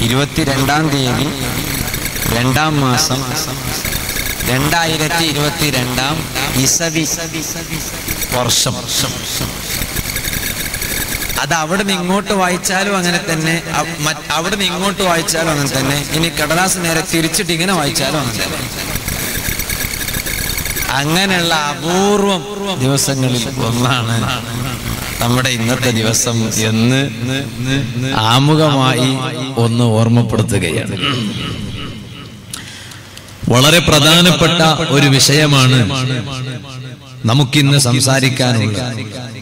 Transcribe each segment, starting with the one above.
22-ാം തീയതി 2-ാം മാസം 2022 ഇസവി വർഷം. അത് അവിടെ നിന്ന് ഇങ്ങോട്ട് വായിച്ചാലും അങ്ങനെ തന്നെ, അവിടെ നിന്ന് ഇങ്ങോട്ട് വായിച്ചാലും അങ്ങനെ തന്നെ, ഇനി കടലാസ് നേരെ തിരിച്ചിട്ട് ഇങ്ങനെ വായിച്ചാലും അങ്ങനെ തന്നെ. അങ്ങനെയുള്ള അപൂർവം ദിവസങ്ങളിൽ ഒന്നാണ് നമ്മുടെ ഇന്നത്തെ ദിവസം എന്ന് ആമുഖമായി ഒന്ന് ഓർമ്മപ്പെടുത്തുകയാണ്. വളരെ പ്രധാനപ്പെട്ട ഒരു വിഷയമാണ് നമുക്കിന്ന് സംസാരിക്കാനുള്ളത്.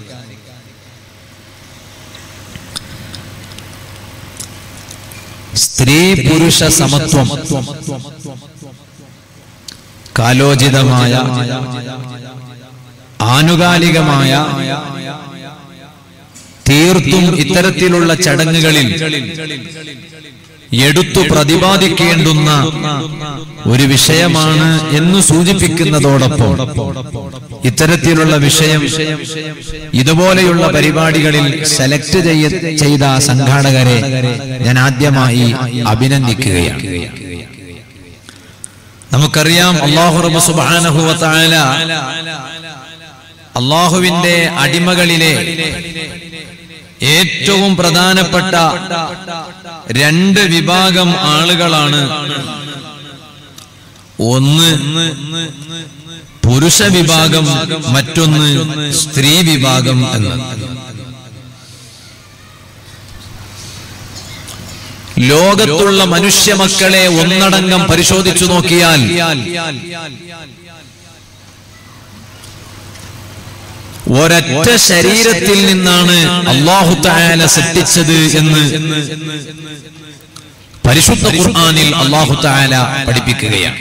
സ്ത്രീ പുരുഷ സമത്വം കാലോചിതമായ ആനുകാലികമായ തീർത്തും ഇത്തരത്തിലുള്ള ചടങ്ങുകളിൽ എടുത്തു പ്രതിപാദിക്കേണ്ടുന്ന ഒരു വിഷയമാണ് എന്ന് സൂചിപ്പിക്കുന്നതോടൊപ്പം ഇത്തരത്തിലുള്ള വിഷയം ഇതുപോലെയുള്ള പരിപാടികളിൽ സെലക്ട് ചെയ്ത സംഘാടകരെ ഞാൻ ആദ്യമായി അഭിനന്ദിക്കുകയാണ്. നമുക്കറിയാം, അല്ലാഹു റബ്ബ് സുബ്ഹാനഹു വ തആല അല്ലാഹുവിന്റെ അടിമകളിലെ ഏറ്റവും പ്രധാനപ്പെട്ട 2 വിഭാഗം ആളുകളാണ്. ഒന്ന് പുരുഷ വിഭാഗം, മറ്റൊന്ന് സ്ത്രീ വിഭാഗം എന്ന്. ലോകത്തുള്ള മനുഷ്യ മക്കളെ ഒന്നടങ്കം പരിശോധിച്ചു നോക്കിയാൽ ഒരൊറ്റ ശരീരത്തിൽ നിന്നാണ് അല്ലാഹു തആല സൃഷ്ടിച്ചത് എന്ന് പരിശുദ്ധ ഖുർആനിൽ അല്ലാഹു തആല പഠിപ്പിക്കുകയാണ്.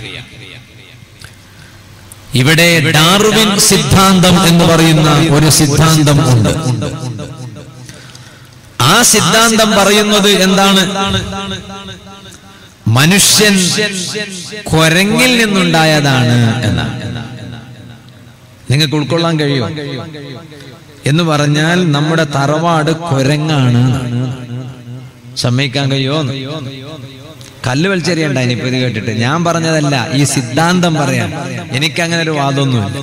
ഇവിടെ ഡാർവിൻ സിദ്ധാന്തം എന്ന് പറയുന്ന ഒരു സിദ്ധാന്തം ഉണ്ട്. ആ സിദ്ധാന്തം പറയുന്നത് എന്താണ്? മനുഷ്യൻ കുരങ്ങിൽ നിന്നുണ്ടായതാണ് എന്നാണ്. നിങ്ങൾക്ക് ഉൾക്കൊള്ളാൻ കഴിയുമോ? എന്ന് പറഞ്ഞാൽ നമ്മുടെ തറവാട് കുരങ്ങാണ്. സമ്മതിക്കാൻ കഴിയുമോ? കല്ല് വലിച്ചെറിയണ്ടായി ഇപ്പൊ ഇത് കേട്ടിട്ട്. ഞാൻ പറഞ്ഞതല്ല, ഈ സിദ്ധാന്തം പറയാൻ. എനിക്കങ്ങനെ ഒരു വാദമൊന്നുമില്ല.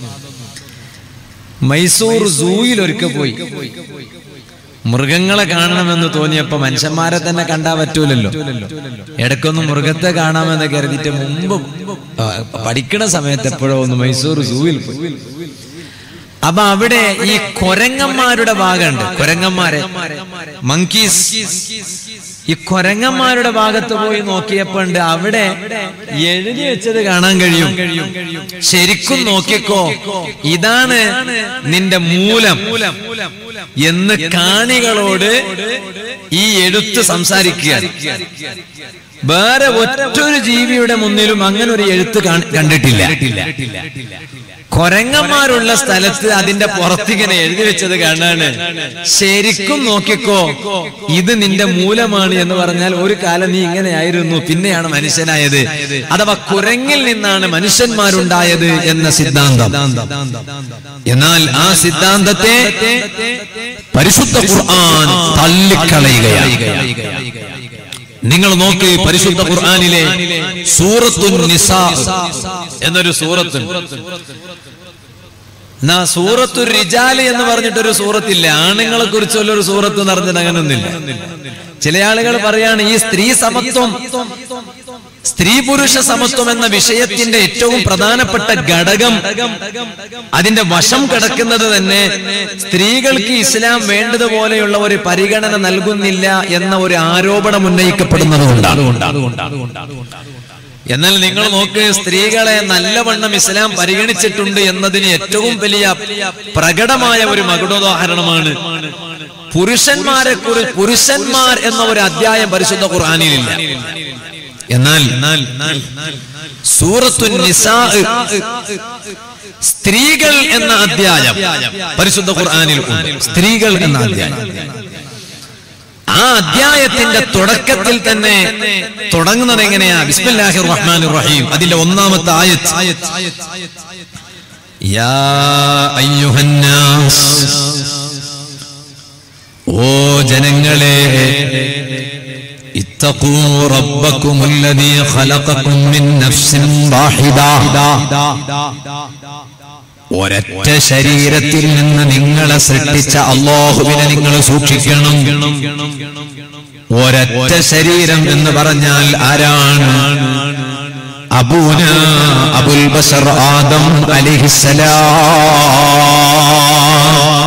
മൈസൂർ സൂയിൽ ഒരിക്കൽ പോയി മൃഗങ്ങളെ കാണണമെന്ന് തോന്നിയപ്പോ മനുഷ്യന്മാരെ തന്നെ കണ്ടാ പറ്റൂലല്ലോ. ഇടയ്ക്കൊന്ന് മൃഗത്തെ കാണാമെന്ന് കരുതിയിട്ട് മുമ്പ് പഠിക്കണ സമയത്ത് എപ്പോഴോ ഒന്ന് മൈസൂർ സൂവിൽ പോയി. അപ്പൊ അവിടെ ഈ കൊരങ്ങന്മാരുടെ ഭാഗമുണ്ട്. കൊരങ്ങന്മാരെ, മങ്കീസ്. ഈ കൊരങ്ങന്മാരുടെ ഭാഗത്ത് പോയി നോക്കിയപ്പോ ഉണ്ട് അവിടെ എഴുതി വെച്ചത് കാണാൻ കഴിയും. ശരിക്കും നോക്കിക്കോ, ഇതാണ് നിന്റെ മൂലം എന്ന് കാണികളോട് ഈ എഴുത്ത് സംസാരിക്കുക. വേറെ ഒറ്റൊരു ജീവിയുടെ മുന്നിലും അങ്ങനെ ഒരു എഴുത്ത് കണ്ടിട്ടില്ല. കൊരങ്ങന്മാരുള്ള സ്ഥലത്ത് അതിന്റെ പുറത്തിങ്ങനെ എഴുതി വെച്ചത് കാണാണ്. ശരിക്കും നോക്കിക്കോ, ഇത് നിന്റെ മൂലമാണ് എന്ന് പറഞ്ഞാൽ ഒരു കാലം നീ ഇങ്ങനെയായിരുന്നു, പിന്നെയാണ് മനുഷ്യനായത്. അഥവാ കുരങ്ങിൽ നിന്നാണ് മനുഷ്യന്മാരുണ്ടായത് എന്ന സിദ്ധാന്തം. എന്നാൽ ആ സിദ്ധാന്തത്തെ പരിശുദ്ധ ഖുർആൻ തള്ളിക്കളയുകയാണ്. നിങ്ങൾ നോക്ക്, പരിശുദ്ധ ഖുർആനിലെ സൂറത്തുൻ നിസാ എന്നൊരു സൂറത്ത്, സൂറത്തുർ റിജാൽ എന്ന് പറഞ്ഞിട്ടൊരു സൂറത്തില്ല. ആണുങ്ങളെ കുറിച്ചുള്ള ഒരു സൂറത്ത് എന്ന് പറഞ്ഞിട്ട് അങ്ങനൊന്നുമില്ല. ചില ആളുകൾ പറയാണ് ഈ സ്ത്രീ സമത്വം, സ്ത്രീ പുരുഷ സമത്വം എന്ന വിഷയത്തിന്റെ ഏറ്റവും പ്രധാനപ്പെട്ട ഘടകം, അതിന്റെ വശം കിടക്കുന്നത് തന്നെ സ്ത്രീകൾക്ക് ഇസ്ലാം വേണ്ടതുപോലെയുള്ള ഒരു പരിഗണന നൽകുന്നില്ല എന്ന ഒരു ആരോപണം ഉന്നയിക്കപ്പെടുന്നതുകൊണ്ടാണ്. എന്നാൽ നിങ്ങൾ നോക്ക്, സ്ത്രീകളെ നല്ലവണ്ണം ഇസ്ലാം പരിഗണിച്ചിട്ടുണ്ട് എന്നതിന് ഏറ്റവും വലിയ പ്രകടമായ ഒരു മകുടോദാഹരണമാണ് പുരുഷന്മാരെ കുറിച്ച്. പുരുഷന്മാർ എന്ന ഒരു അധ്യായം പരിശുദ്ധ ഖുർആനിലില്ല. എന്നാൽ സൂറത്തുൻ നിസാ സ്ത്രീകൾ എന്ന അധ്യായം പരിശുദ്ധ ഖുർആനിൽ ഉണ്ട്. സ്ത്രീകൾ എന്ന അധ്യായം. ആ അധ്യായത്തിന്റെ തുടക്കത്തിൽ തന്നെ തുടങ്ങുന്നത് എങ്ങനെയാ? ബിസ്മില്ലാഹിർ റഹ്മാനിർ റഹീം. അതിന്റെ ഒന്നാമത്തെ ആയത്ത്, യാ അയ്യുഹന്നാസ്, ഓ ജനങ്ങളെ, ഇത്തഖൂ റബ്ബകുമുല്ലദീ ഖലഖകും മിൻ നഫ്സിൻ വാഹിദ. ഒരൊറ്റ ശരീരത്തിൽ നിന്ന് നിങ്ങളെ സൃഷ്ടിച്ച അല്ലാഹുവിനെ നിങ്ങൾ സൂക്ഷിക്കണം. ഒരൊറ്റ ശരീരം എന്ന് പറഞ്ഞാൽ ആരാണ്? അബൂന അബുൽ ബശർ ആദം അലൈഹിസ്സലാം.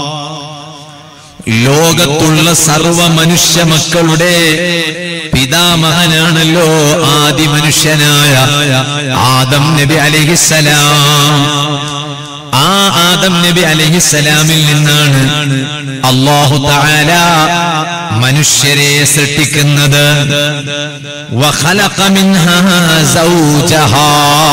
ലോകത്തുള്ള സർവ മനുഷ്യ മക്കളുടെ പിതാമഹനാണല്ലോ ആദി മനുഷ്യനായ ആദം നബി അലൈഹിസ്സലാം. ആ ആദം നബി അലൈഹിസ്സലാമിൽ നിന്നാണ് അല്ലാഹു തആല മനുഷ്യരെ സൃഷ്ടിക്കുന്നത്. വഖലഖ മിൻഹാ സൗജഹാ.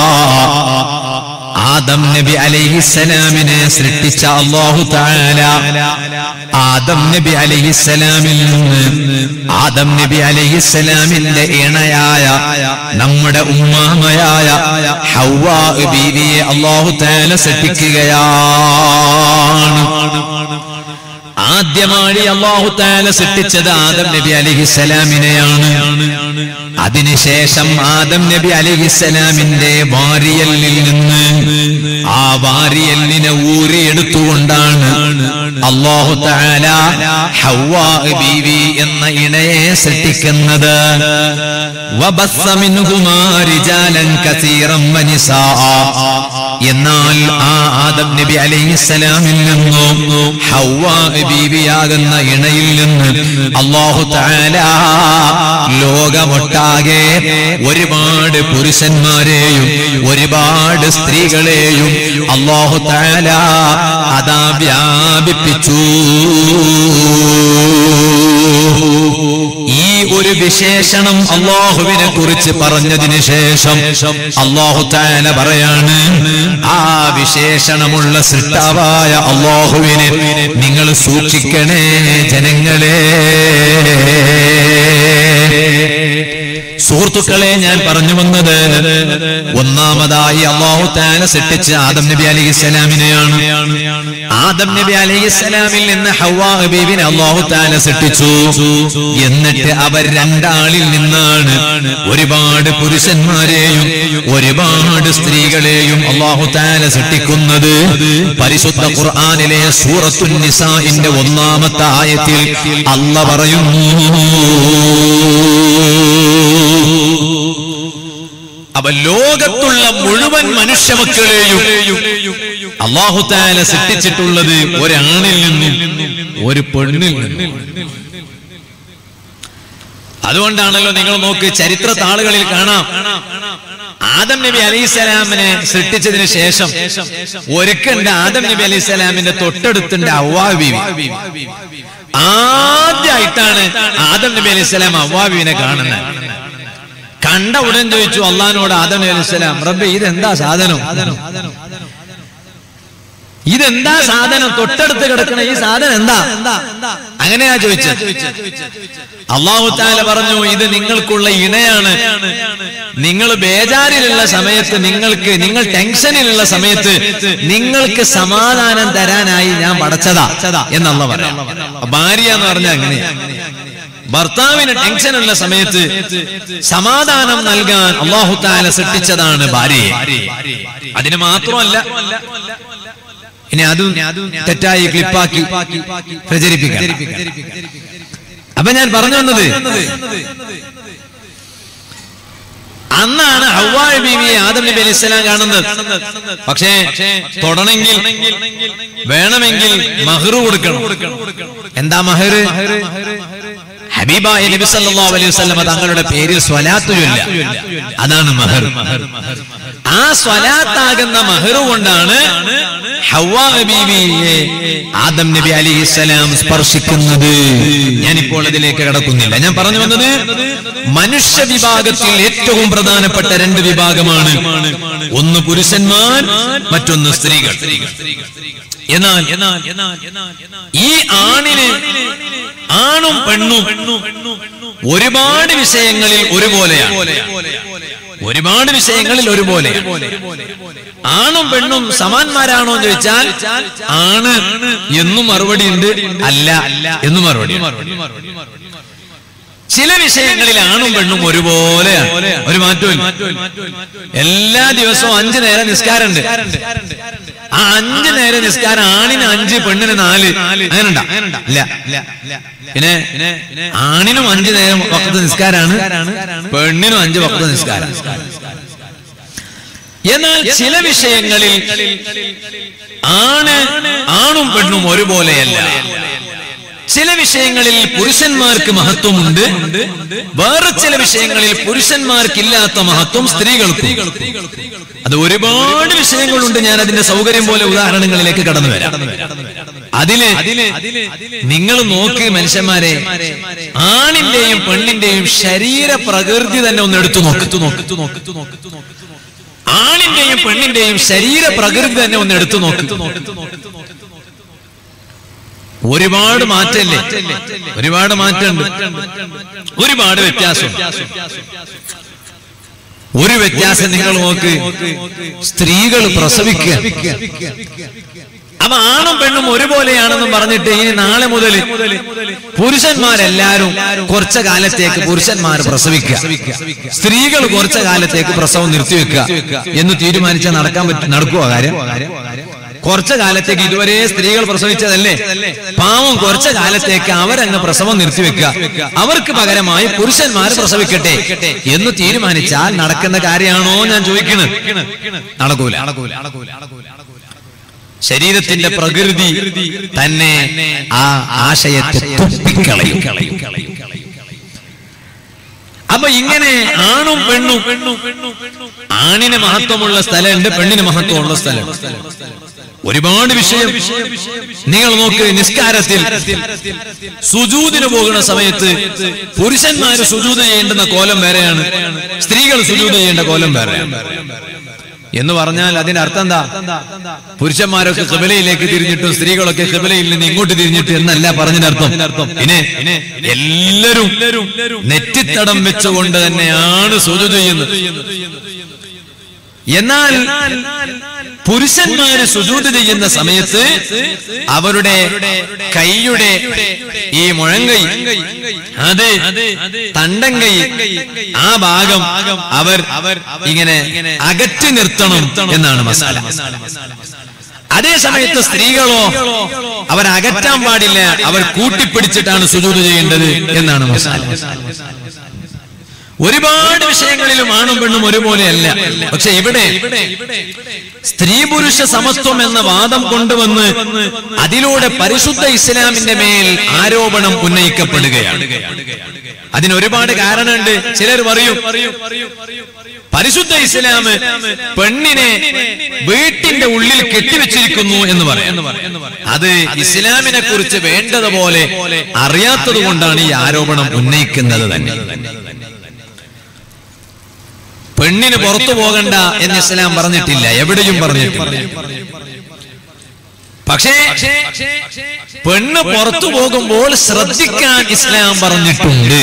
ആദം നബി അലൈഹിസ്സലാമിനെ സൃഷ്ടിച്ച അല്ലാഹു തആല ആദം നബി അലൈഹിസ്സലാമിൽ നിന്ന് ആദം നബി അലൈഹിസ്സലാമിന്റെ ഇണയായ നമ്മുടെ ഉമ്മാമയായ ഹവ്വാ ബീവിയെ അല്ലാഹു തആല സൃഷ്ടിക്കുകയാണ്. ആദ്യമായി അല്ലാഹു തആല സൃഷ്ടിച്ചത് ആദം നബി അലൈഹിസ്സലാമിനെയാണ്. അതിനുശേഷം ആദം നബി അലൈഹിസ്സലാമിന്റെ വാരിയലിൽ നിന്ന് ആ വാരിയലിനെ ഊരിയെടുത്തുകൊണ്ടാണ് അല്ലാഹു തആല ഹവ്വാ ബീവി എന്ന ഇണയെ സൃഷ്ടിക്കുന്നത്. വബസ്സ മിൻഹുമാ റിജാലൻ കസീറൻ വനിസാഅ. എന്നാൽ ആ ആദം നബി അലൈഹിസ്സലാമിൽ നിന്നും ഹവ്വാ ബീവിയാകുന്ന ഇണയിൽ നിന്ന് അല്ലാഹു തആല ലോകമൊട്ടാകെ ഒരുപാട് പുരുഷന്മാരെയും ഒരുപാട് സ്ത്രീകളെയും അല്ലാഹു തആല അതാ വ്യാപിപ്പിച്ചു. ഈ ഒരു വിശേഷണം അല്ലാഹുവിനെ കുറിച്ച് പറഞ്ഞതിന് ശേഷം അല്ലാഹു തആല പറയാണ്, ആ വിശേഷണമുള്ള സൃഷ്ടാവായ അല്ലാഹുവിനെ നിങ്ങൾ സൂക്ഷിക്കണേ ജനങ്ങളെ. സുഹൃത്തുക്കളെ, ഞാൻ പറഞ്ഞു വന്നത് ഒന്നാമതായി അല്ലാഹു തആല സൃഷ്ടിച്ച ആദം നബി അലൈഹിസ്സലാമിനെയാണ്. ആദം നബി അലൈഹിസ്സലാമിൽ നിന്ന് ഹവ്വാ ബീവിനെ അല്ലാഹു തആല സൃഷ്ടിച്ചു. എന്നിട്ട് അവർ രണ്ടാളിൽ നിന്നാണ് ഒരുപാട് പുരുഷന്മാരെയും ഒരുപാട് സ്ത്രീകളെയും അല്ലാഹു തആല സൃഷ്ടിക്കുന്നത്. പരിശുദ്ധ ഖുർആനിലെ സൂറത്തുൻ നിസാഇന്റെ 1-ാമത്തെ ആയത്തിൽ അല്ലാഹു പറയുന്നു, അവ ലോകത്തുള്ള മുഴുവൻ മനുഷ്യമക്കളെയും അല്ലാഹു തആല സൃഷ്ടിച്ചിട്ടുള്ളത് ഒരാണിൽ നിന്നും ഒരു പെണ്ണിൽ നിന്നും. അതുകൊണ്ടാണല്ലോ നിങ്ങൾ നോക്ക്, ചരിത്ര താളുകളിൽ കാണാം, ആദം നബി അലൈഹിസ്സലാമിനെ സൃഷ്ടിച്ചതിന് ശേഷം ഒരുക്കുണ്ട് ആദം നബി അലൈഹിസ്സലാമിന്റെ തൊട്ടടുത്തുണ്ട് ഹവ്വാ ബീവി. ആദ്യമായിട്ടാണ് ആദം നബി അലൈഹിസ്സലാം ഹവ്വാ ബീവിനെ കാണുന്നത്. കണ്ട ഉടൻ ചോദിച്ചു അള്ളാഹിനോട് ആദം നബി അലൈഹിസ്സലാം, റബ്ബേ ഇതെന്താ സാധനം, ഇതെന്താ സാധനം, തൊട്ടടുത്ത് കിടക്കണ ഈ സാധനം എന്താ? അങ്ങനെയാ ചോദിച്ചത്. അല്ലാഹു തആല പറഞ്ഞു, ഇത് നിങ്ങൾക്കുള്ള ഇണയാണ്. നിങ്ങൾ ബേജാറിലുള്ള സമയത്ത്, നിങ്ങൾ ടെൻഷനിലുള്ള സമയത്ത് നിങ്ങൾക്ക് സമാധാനം തരാനായി ഞാൻ പടച്ചതാ എന്നല്ല പറയാം. ഭാര്യ എന്ന് പറഞ്ഞാൽ അങ്ങനെയാ. ഭർത്താവിന് ടെൻഷനുള്ള സമയത്ത് സമാധാനം നൽകാൻ അല്ലാഹു തആല സൃഷ്ടിച്ചതാണ് ഭാര്യയെ. അതിന് മാത്രമല്ല, ഇനി അതും തെറ്റായി ക്ലിപ്പാക്കി പ്രചരിപ്പിക്കാം. അപ്പൊ ഞാൻ പറഞ്ഞു വന്നത്, അന്നാണ് ഹവ്വാ ബീവിയെ ആദം നബി അലൈഹിസ്സലാം കാണുന്നത്. പക്ഷേ തൊടണമെങ്കിൽ വേണമെങ്കിൽ മഹ്ർ കൊടുക്കണം. എന്താ മഹർ? ഹബീബായ നബി സല്ലല്ലാഹു അലൈഹി വസല്ലം തങ്ങളുടെ പേരിൽ സ്വലാത്ത് ചൊല്ലുക, അതാണ് മഹർ. ആ സ്വലാത്താകുന്ന മഹർ കൊണ്ടാണ് ഹവ്വാ ബീവിയെ ആദം നബി അലൈഹിസ്സലാം സ്പർശിക്കുന്നത്. ഞാനിപ്പോൾ അതിലേക്ക് കടക്കുന്നില്ല. ഞാൻ പറഞ്ഞു വന്നത്, മനുഷ്യ വിഭാഗത്തിൽ ഏറ്റവും പ്രധാനപ്പെട്ട 2 വിഭാഗമാണ്. ഒന്ന് പുരുഷന്മാർ, മറ്റൊന്ന് സ്ത്രീകൾ. എന്നാൽ ഈ ആണും പെണ്ണും ഒരുപാട് വിഷയങ്ങളിൽ ഒരുപോലെയാണ്. ഒരുപാട് വിഷയങ്ങളിൽ ഒരുപോലെ. ആണും പെണ്ണും സമാന്മാരാണോ എന്ന് ചോദിച്ചാൽ ആണ് എന്നും മറുപടി ഉണ്ട്, അല്ല എന്നും മറുപടി. ചില വിഷയങ്ങളിൽ ആണും പെണ്ണും ഒരുപോലെയാണ്, ഒരു മാറ്റവും. എല്ലാ ദിവസവും 5 നേരം നിസ്കാരമുണ്ട്. ആ 5 നേരം നിസ്കാരം ആണിന് 5 പെണ്ണിന് 4 അങ്ങനെയുണ്ടാ? ഇല്ല. പിന്നെ ആണിനും 5 നേരം വഖത്ത് നിസ്കാരാണ്, പെണ്ണിനും 5 വഖത്ത് നിസ്കാരം. എന്നാൽ ചില വിഷയങ്ങളിൽ ആണും പെണ്ണും ഒരുപോലെയല്ല. ചില വിഷയങ്ങളിൽ പുരുഷന്മാർക്ക് മഹത്വമുണ്ട്, വേറെ ചില വിഷയങ്ങളിൽ പുരുഷന്മാർക്കില്ലാത്ത മഹത്വം സ്ത്രീകൾക്കും. അത് ഒരുപാട് വിഷയങ്ങളുണ്ട്. ഞാൻ അതിന്റെ സൗകര്യം പോലെ ഉദാഹരണങ്ങളിലേക്ക് കടന്നു വരാം. അതില് നിങ്ങൾ നോക്ക് മനുഷ്യന്മാരെ, ആണിന്റെയും പെണ്ണിന്റെയും ശരീര പ്രകൃതി തന്നെ ഒന്ന് എടുത്തു നോക്ക്. ആണിന്റെയും പെണ്ണിന്റെയും ശരീര പ്രകൃതി തന്നെ ഒന്ന് എടുത്തു നോക്ക്. ഒരുപാട് മാറ്റല്ലേ? ഒരുപാട് മാറ്റമുണ്ട്, ഒരുപാട് വ്യത്യാസം. ഒരു വ്യത്യാസം നിങ്ങൾ നോക്ക്, സ്ത്രീകൾ പ്രസവിക്കുക. അപ്പൊ ആണും പെണ്ണും ഒരുപോലെയാണെന്നും പറഞ്ഞിട്ട് ഇനി നാളെ മുതൽ പുരുഷന്മാരെല്ലാരും കുറച്ചു കാലത്തേക്ക് പുരുഷന്മാർ പ്രസവിക്കുക, സ്ത്രീകൾ കുറച്ചു കാലത്തേക്ക് പ്രസവം നിർത്തിവെക്കുക എന്ന് തീരുമാനിച്ചാൽ നടക്കുവോ കാര്യം? കുറച്ചു കാലത്തേക്ക് ഇതുവരെ സ്ത്രീകൾ പ്രസവിച്ചതല്ലേ, പാവം കുറച്ചു കാലത്തേക്ക് അവരങ്ങ് പ്രസവം നിർത്തിവെക്കുക, അവർക്ക് പകരമായി പുരുഷന്മാർ പ്രസവിക്കട്ടെ എന്ന് തീരുമാനിച്ചാൽ നടക്കുന്ന കാര്യമാണോ ഞാൻ ചോദിക്കുന്നത്? നടക്കൂല. ശരീരത്തിന്റെ പ്രകൃതി തന്നെ ആ ആശയത്തെ തുപ്പിക്കളയും. അപ്പൊ ഇങ്ങനെ ആണും പെണ്ണും, ആണിന് മഹത്വമുള്ള സ്ഥലമുണ്ട്, പെണ്ണിന് മഹത്വമുള്ള സ്ഥലം. ഒരുപാട് വിഷയം നിങ്ങൾ നോക്ക്. നിസ്കാരത്തിൽ സുജൂദിന് പോകുന്ന സമയത്ത് പുരുഷന്മാര് സുജൂദ് ചെയ്യേണ്ടുന്ന കോലം വേറെയാണ്, സ്ത്രീകൾ സുജൂദ് ചെയ്യേണ്ട കോലം വേറെയാണ്. എന്ന് പറഞ്ഞാൽ അതിന്റെ അർത്ഥം എന്താ? പുരുഷന്മാരൊക്കെ ഖിബലയിലേക്ക് തിരിഞ്ഞിട്ടും സ്ത്രീകളൊക്കെ ഖിബലയിൽ നിന്ന് ഇങ്ങോട്ട് തിരിഞ്ഞിട്ട് എന്നല്ല പറഞ്ഞതിനർത്ഥം. പിന്നെ എല്ലാരും നെറ്റിത്തടം വെച്ചുകൊണ്ട് തന്നെയാണ് സുജൂദ് ചെയ്യുന്നത്. എന്നാൽ പുരുഷന്മാര് സുജൂദ് ചെയ്യുന്ന സമയത്ത് അവരുടെ കൈയുടെ ഈ മുഴങ്കൈ, അത് തണ്ടങ്കൈ, ആ ഭാഗം അവർ ഇങ്ങനെ അകറ്റി നിർത്തണം എന്നാണ് മസാല. അതേ സമയത്ത് സ്ത്രീകളോ അവരകറ്റാൻ പാടില്ല, അവർ കൂട്ടിപ്പിടിച്ചിട്ടാണ് സുജൂദ് ചെയ്യേണ്ടത് എന്നാണ് മസാല. ഒരുപാട് വിഷയങ്ങളിലും ആണും പെണ്ണും ഒരുപോലെയല്ല. പക്ഷെ ഇവിടെ സ്ത്രീ പുരുഷ സമത്വം എന്ന വാദം കൊണ്ടുവന്ന് അതിലൂടെ പരിശുദ്ധ ഇസ്ലാമിന്റെ മേൽ ആരോപണം ഉന്നയിക്കപ്പെടുകയാണ്. അതിന് ഒരുപാട് കാരണമുണ്ട്. ചിലർ പറയും പരിശുദ്ധ ഇസ്ലാം പെണ്ണിനെ വീട്ടിന്റെ ഉള്ളിൽ കെട്ടിവെച്ചിരിക്കുന്നു എന്ന് പറയാം. അത് ഇസ്ലാമിനെ കുറിച്ച് വേണ്ടതുപോലെ അറിയാത്തത് കൊണ്ടാണ് ഈ ആരോപണം ഉന്നയിക്കുന്നത് തന്നെ. പെണ്ണിന് പുറത്തു പോകണ്ട എന്ന് ഇസ്ലാം പറഞ്ഞിട്ടില്ല, എവിടെയും പറഞ്ഞിട്ടില്ല. പക്ഷേ പെണ്ണ് പുറത്തു പോകുമ്പോൾ ശ്രദ്ധിക്കാൻ ഇസ്ലാം പറഞ്ഞിട്ടുണ്ട്.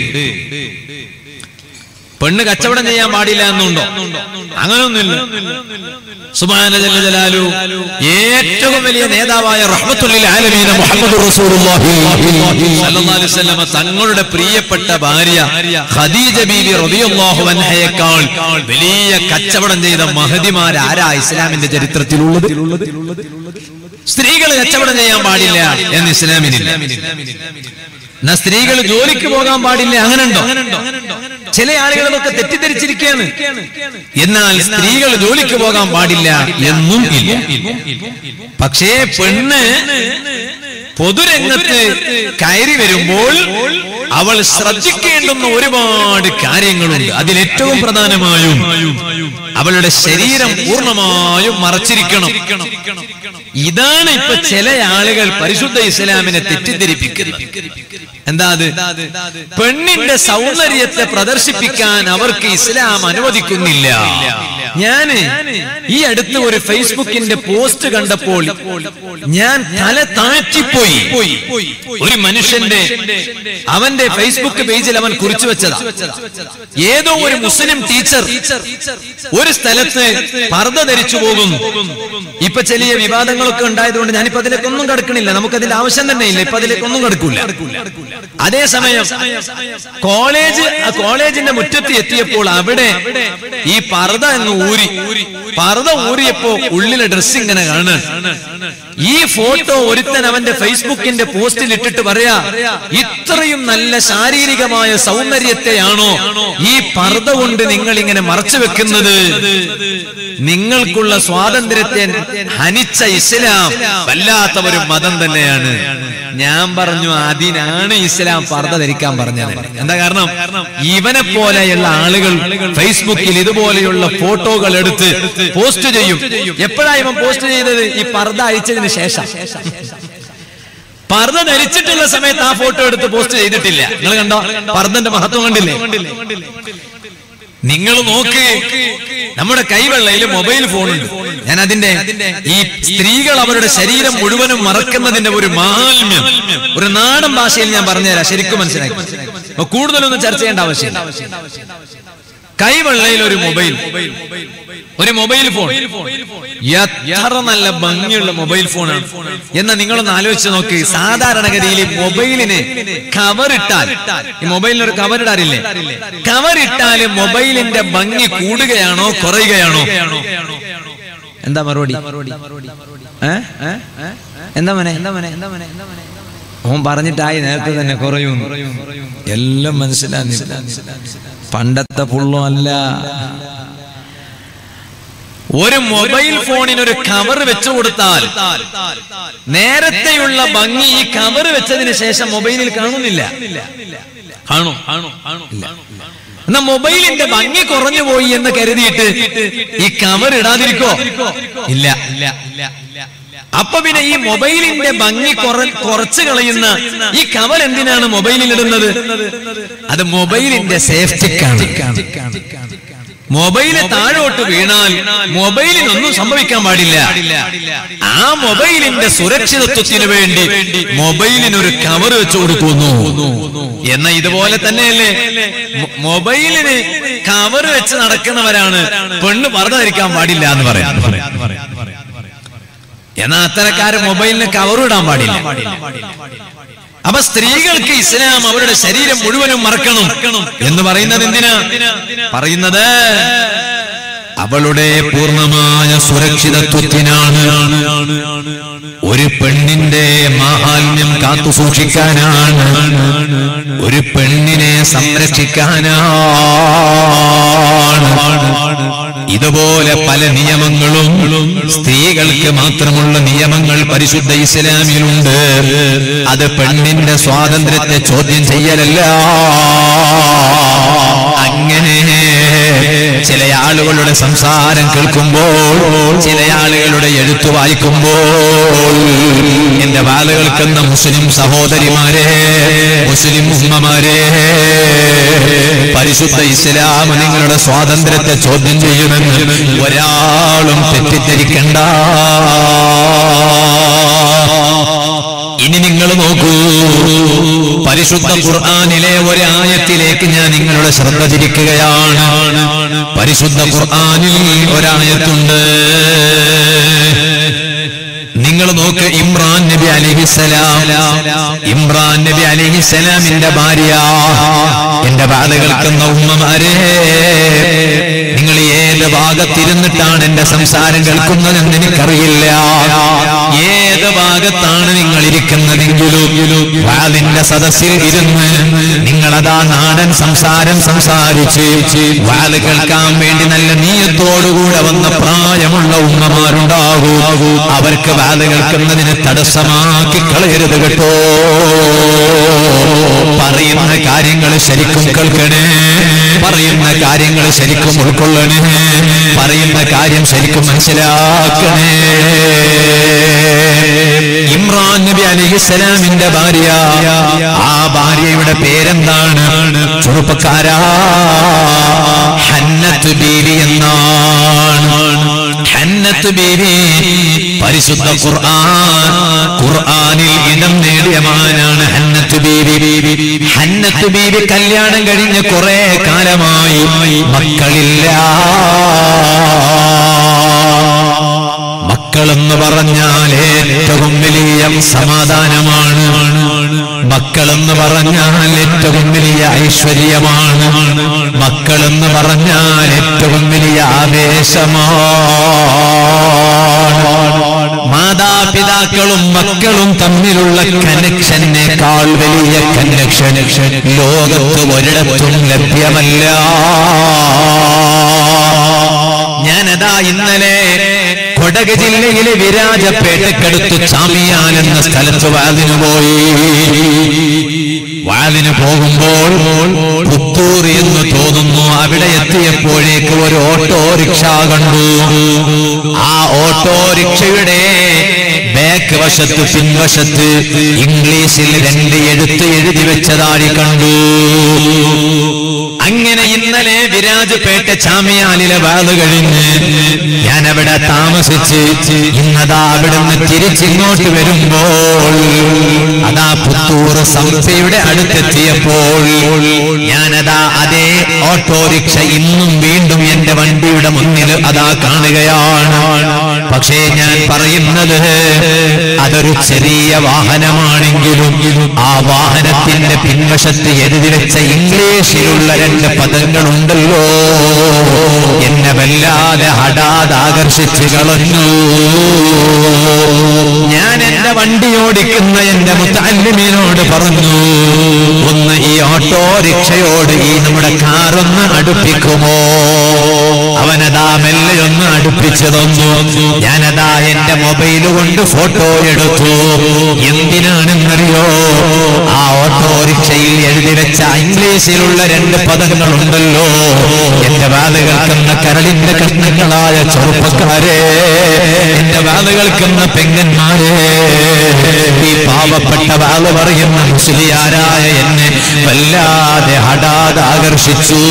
പെണ്ണ് കച്ചവടം ചെയ്യാൻ പാടില്ല എന്നുണ്ടോ? അങ്ങനെയൊന്നുമില്ല. സുബ്ഹാന ജല്ല ജലാലു ഏറ്റവും വലിയ നേതാവായ റഹ്മത്തുൽ ലിൽ ആലമീൻ മുഹമ്മദുർ റസൂലുള്ളാഹി സ്വല്ലല്ലാഹു അലൈഹി വസല്ലം തങ്ങളുടെ പ്രിയപ്പെട്ട ഭാര്യ ഖദീജ ബീവി റളിയല്ലാഹു അൻഹയേക്കാൾ വലിയ കച്ചവടം ചെയ്ത മഹദിമാർ ആരാ ഇസ്ലാമിന്റെ ചരിത്രത്തിലുള്ളത്? സ്ത്രീകൾ കച്ചവടം ചെയ്യാൻ പാടില്ല എന്ന് ഇസ്ലാമിനില്ല. എന്നാ സ്ത്രീകൾ ജോലിക്ക് പോകാൻ പാടില്ല, അങ്ങനെയുണ്ടോ? ചില ആളുകളൊക്കെ തെറ്റിദ്ധരിച്ചിരിക്കുകയാണ്. എന്നാൽ സ്ത്രീകൾ ജോലിക്ക് പോകാൻ പാടില്ല എന്നും ഇല്ല. പക്ഷേ പെണ്ണ് പൊതുരംഗത്ത് കയറി വരുമ്പോൾ അവൾ ശ്രദ്ധിക്കേണ്ടുന്ന ഒരുപാട് കാര്യങ്ങളുണ്ട്. അതിലേറ്റവും പ്രധാനമായും അവളുടെ ശരീരം പൂർണ്ണമായും മറച്ചിരിക്കണം. ഇതാണ് ഇപ്പൊ ചില ആളുകൾ പരിശുദ്ധ ഇസ്ലാമിനെ തെറ്റിദ്ധരിപ്പിക്കുന്നത്. എന്താ അത്? പെണ്ണിന്റെ സൗന്ദര്യത്തെ പ്രദർശിപ്പിക്കാൻ അവർക്ക് ഇസ്ലാം അനുവദിക്കുന്നില്ല ഞാന് ഈ അടുത്ത് ഒരു ഫേസ്ബുക്കിന്റെ പോസ്റ്റ് കണ്ടപ്പോൾ ഞാൻ തല താഴ്ത്തിപ്പോയി. ഒരു മനുഷ്യന്റെ അവന്റെ ഫേസ്ബുക്ക് പേജിൽ അവൻ കുറിച്ചു വെച്ചതാ. ഏതോ ഒരു മുസ്ലിം ടീച്ചർ ഒരു സ്ഥലത്ത് പർദ്ദ ധരിച്ചു പോകുന്നു. ഇപ്പൊ ചെറിയ വിവാദങ്ങളൊക്കെ ഉണ്ടായതുകൊണ്ട് ഞാനിപ്പോ അതിലേക്കൊന്നും കടക്കണില്ല, നമുക്കതിന്റെ ആവശ്യം തന്നെ ഇല്ല, ഇപ്പൊ അതിലേക്കൊന്നും കടക്കൂല. അതേസമയം കോളേജിന്റെ മുറ്റത്ത് എത്തിയപ്പോൾ അവിടെ ഈ പർദ്ദ അങ്ങ് പർദ്ദ ഊരിയപ്പോ ഉള്ളിലെ ഡ്രസ് ഇങ്ങനെ കാണാൻ. ഈ ഫോട്ടോ ഒരുത്തൻ അവന്റെ ഫേസ്ബുക്കിന്റെ പോസ്റ്റിൽ ഇട്ടിട്ട് പറയാ, ഇത്രയും നല്ല ശാരീരികമായ സൗന്ദര്യത്തെയാണോ ഈ പർദ്ദ കൊണ്ട് നിങ്ങൾ ഇങ്ങനെ മറച്ചു വെക്കുന്നത്? നിങ്ങൾക്കുള്ള സ്വാതന്ത്ര്യത്തെ ഹനിച്ച ഇസ്ലാം വല്ലാത്ത ഒരു മതം തന്നെയാണ്. ഞാൻ പറഞ്ഞു, അതിനാണ് ഇസ്ലാം പർദ്ദ ധരിക്കാൻ പറഞ്ഞത്. എന്താ കാരണം? ഇവനെ പോലെയുള്ള ആളുകൾ ഫേസ്ബുക്കിൽ ഇതുപോലെയുള്ള ഫോട്ടോകൾ എടുത്ത് പോസ്റ്റ് ചെയ്യും. എപ്പോഴാണ് ഇവൻ പോസ്റ്റ് ചെയ്തത്? ഈ പർദ്ദ അഴിച്ചതിന് ശേഷം. പർദ്ദ ധരിച്ചിട്ടുള്ള സമയത്ത് ആ ഫോട്ടോ എടുത്ത് പോസ്റ്റ് ചെയ്തിട്ടില്ല. നിങ്ങൾ കണ്ടോ പർദ്ദന്റെ മഹത്വം? കണ്ടില്ലേ? നിങ്ങൾ നോക്ക്, നമ്മുടെ കൈവെള്ളയിൽ മൊബൈൽ ഫോണുണ്ട്. ഞാൻ അതിന്റെ ഈ സ്ത്രീകൾ അവരുടെ ശരീരം മുഴുവനും മറക്കുന്നതിന്റെ ഒരു മാഹാത്മ്യം ഒരു നാടൻ ഭാഷയിൽ ഞാൻ പറഞ്ഞുതരാം, ശരിക്കും മനസ്സിലാക്കി. കൂടുതലൊന്നും ചർച്ച ചെയ്യേണ്ട ആവശ്യമില്ല. കൈവെള്ളയിൽ ഒരു മൊബൈൽ ഫോൺ, എത്ര നല്ല ഭംഗിയുള്ള മൊബൈൽ ഫോണാണ്. എന്നാൽ നിങ്ങളൊന്ന് ആലോചിച്ച് നോക്ക്, സാധാരണഗതിയിൽ മൊബൈലിന് കവറിട്ടാൽ, ഈ മൊബൈലിനൊരു കവറിടാറില്ലേ, കവറിട്ടാല് മൊബൈലിന്റെ ഭംഗി കൂടുകയാണോ കുറയുകയാണോ? എന്താ മറുപടി? എന്താ മോനെ? ഓൻ പറഞ്ഞിട്ടായി നേരത്തെ തന്നെ കുറയും. എല്ലാം മനസ്സിലാക്കി. പണ്ടത്തെ പുള്ളോ അല്ല. ഒരു മൊബൈൽ ഫോണിനൊരു കവർ വെച്ചു കൊടുത്താൽ നേരത്തെയുള്ള ഭംഗി ഈ കവർ വെച്ചതിന് ശേഷം മൊബൈലിൽ കാണുന്നില്ല. എന്നാ മൊബൈലിന്റെ ഭംഗി കുറഞ്ഞു പോയി എന്ന് കരുതിയിട്ട് ഈ കവർ ഇടാതിരിക്കോ? ഇല്ല. അപ്പൊ പിന്നെ ഈ മൊബൈലിന്റെ ഭംഗി കുറച്ചു കളയുന്ന ഈ കവർ എന്തിനാണ് മൊബൈലിൽ ഇടുന്നത്? അത് മൊബൈലിന്റെ സേഫ്റ്റിക്കാണ്. മൊബൈല് താഴോട്ട് വീണാൽ മൊബൈലിനൊന്നും സംഭവിക്കാൻ പാടില്ല. ആ മൊബൈലിന്റെ സുരക്ഷിതത്വത്തിന് വേണ്ടി മൊബൈലിനൊരു കവർ വെച്ചു കൊടുക്കുന്നു. എന്നാ ഇതുപോലെ തന്നെയല്ലേ മൊബൈലിന് കവർ വെച്ച് നടക്കുന്നവരാണ് പെണ്ണ് പർദ്ദ ധരിക്കാൻ പാടില്ല എന്ന് പറയാം. എന്നാ അത്തരക്കാര് മൊബൈലിന് കവർ ഇടാൻ പാടില്ല. അപ്പൊ സ്ത്രീകൾക്ക് ഇസ്ലാം അവരുടെ ശരീരം മുഴുവനും മറക്കണം എന്ന് പറയുന്നത് എന്തിനാ പറയുന്നത്? അവളുടെ പൂർണ്ണമായ സുരക്ഷിതത്വത്തിനാണ്. ഒരു പെണ്ണിന്റെ മാഹാത്മ്യം കാത്തു സൂക്ഷിക്കാനാണ്, ഒരു പെണ്ണിനെ സംരക്ഷിക്കാനാണ്. ഇതുപോലെ പല നിയമങ്ങളും സ്ത്രീകൾക്ക് മാത്രമുള്ള നിയമങ്ങൾ പരിശുദ്ധ ഇസ്ലാമിലുണ്ട്. അത് പെണ്ണിന്റെ സ്വാതന്ത്ര്യത്തെ ചോദ്യം ചെയ്യലല്ല. അങ്ങനെ ചില ആളുകളുടെ സംസാരം കേൾക്കുമ്പോൾ, ചില ആളുകളുടെ എഴുത്തു വായിക്കുമ്പോൾ എന്റെ വാല് കേൾക്കുന്ന മുസ്ലിം സഹോദരിമാരെ, മുസ്ലിം ഉമ്മമാരെ, പരിശുദ്ധ ഇസ്ലാം നിങ്ങളുടെ സ്വാതന്ത്ര്യത്തെ ചോദ്യം ചെയ്യുമെന്ന് ഒരാളും തെറ്റിദ്ധരിക്കണ്ട. ഇനി നിങ്ങൾ നോക്കൂ, പരിശുദ്ധ ഖുർആനിലെ ഒരായത്തിലേക്ക് ഞാൻ നിങ്ങളുടെ ശ്രദ്ധ തിരിക്കുകയാണ്. പരിശുദ്ധ ഖുർആനിൽ ഒരായത്തുണ്ട്. നിങ്ങൾ നോക്ക്, ഇമ്രാൻ നബി അലൈഹിസ്സലാമിന്റെ ഭാര്യ. എന്റെ വാല് കേൾക്കുന്ന ഉമ്മമാരെ, നിങ്ങൾ ഏത് ഭാഗത്തിരുന്നിട്ടാണ് എന്റെ സംസാരം കേൾക്കുന്നതെന്ന് എനിക്കറിയില്ല. ഏത് ഭാഗത്താണ് നിങ്ങൾ ഇരിക്കുന്നതെങ്കിലും വാലിന്റെ സദസ്സിൽ ഇരുന്ന് നിങ്ങളതാ നാടൻ സംസാരം സംസാരിച്ച് വാല് കേൾക്കാൻ വേണ്ടി നല്ല നീയത്തോടുകൂടെ വന്ന പ്രായമുള്ള ഉമ്മമാരുണ്ടാകൂ. അവർക്ക് വാല് കേൾക്കുന്നതിന് തടസ്സമാക്കി കളയരുത് കേട്ടോ. പറയുന്ന കാര്യങ്ങൾ ശരിക്കും കേൾക്കണേ. പറയുന്ന കാര്യങ്ങൾ ശരിക്കും ഉൾക്കൊള്ളണേ, പറയുന്ന കാര്യം ശരിക്കും മനസ്സിലാക്കണേ. ഇമ്രാൻ നബി അലൈഹിസ്സലാമിന്റെ ഭാര്യ, ആ ഭാര്യയുടെ പേരെന്താണ്? ചെറുപ്പക്കാരാ, ഹന്നത്ത് ബീവി എന്നാണ്. ഹന്നത്ത് ബീവി പരിശുദ്ധ ഖുർആനിൽ ഇടം നേടിയ മഹാനാണ് ഹന്നത്ത് ബീവി. ഹന്നത്ത് ബീവി കല്യാണം കഴിഞ്ഞ് കുറെ കാലമായി, മക്കളില്ല. മക്കളെന്ന് പറഞ്ഞാൽ ഏറ്റവും വലിയ സമാധാനമാണ്. മക്കളെന്ന് പറഞ്ഞാൽ ഏറ്റവും വലിയ ഐശ്വര്യമാണ്. മക്കളെന്ന് പറഞ്ഞാൽ ഏറ്റവും വലിയ ആവേശമാണ്. മാതാപിതാക്കളും മക്കളും തമ്മിലുള്ള കണക്ഷനേക്കാൾ വലിയ കണക്ഷൻ ലോകത്ത് ഒരിടത്തും ലഭ്യമല്ല. ഞാനതാ ഇന്നലെ കൊടക് ജില്ലയിലെ വിരാജപേട്ടക്കടുത്ത് ചാമിയാൻ എന്ന സ്ഥലത്ത് വാലിന് പോയി. വാലിന് പോകുമ്പോൾ പുത്തൂർ എന്ന് തോന്നുന്നു. അവിടെ എത്തിയപ്പോഴേക്ക് ഒരു ഓട്ടോറിക്ഷ കണ്ടു. ആ ഓട്ടോറിക്ഷയുടെ ബാക്ക് വശത്ത് പിൻവശത്ത് ഇംഗ്ലീഷിൽ 2 എഴുത്ത് എഴുതി വെച്ചതായി കണ്ടു. അങ്ങനെ ഇന്നലെ വിരാജപേട്ട ചാമിയാനിലെ വാല് കഴിഞ്ഞ് ഞാൻ അവിടെ താമസിച്ച് ഇന്നതാ അവിടുന്ന് തിരിച്ചിങ്ങോട്ട് വരുമ്പോൾ അതാ പുത്തൂർ സംസ്ഥയുടെ അടുത്തെത്തിയപ്പോൾ ഞാനതാ അതേ ഓട്ടോറിക്ഷ ഇന്നും വീണ്ടും എന്റെ വണ്ടിയുടെ മുന്നിൽ അതാ കാണുകയാണ്. പക്ഷേ ഞാൻ പറയുന്നത് അതൊരു ചെറിയ വാഹനമാണെങ്കിലും ആ വാഹനത്തിന്റെ പിൻവശത്ത് എഴുതി വെച്ച ഇംഗ്ലീഷിലുള്ള 2 പദങ്ങളുണ്ടല്ലോ, എന്നെ വല്ലാതെ ഹഠാത് ആകർഷിച്ചു കളഞ്ഞു. ഞാൻ എന്റെ വണ്ടി ഓടിക്കുന്ന എന്റെ മുത്തഅല്ലിമിനോട് പറഞ്ഞു, ഒന്ന് ഈ ഓട്ടോറിക്ഷയോട് ഈ നമ്മുടെ കാറൊന്ന് അടുപ്പിക്കുമോ? അവനതാ മെല്ലെ ഒന്ന് അടുപ്പിച്ചു തന്നു. ഞാനതാ എന്റെ മൊബൈൽ കൊണ്ട് ഫോട്ടോ എടുത്തു. എന്തിനാണെന്നറിയോ? ആ ഓട്ടോറിക്ഷയിൽ എഴുതി വെച്ച ഇംഗ്ലീഷിലുള്ള 2 പദങ്ങളുണ്ടല്ലോ, എന്റെ വാല് കേൾക്കുന്ന കരളിന്റെ കഷ്ണങ്ങളായ ചെറുപ്പക്കാരെ, എന്റെ വാല് കേൾക്കുന്ന പെങ്ങന്മാരെ, ഈ പാവപ്പെട്ട വാല് പറയുന്ന മുസ്ലിയാരായ എന്നെ വല്ലാതെ ഹഠാത് ആകർഷിച്ചു.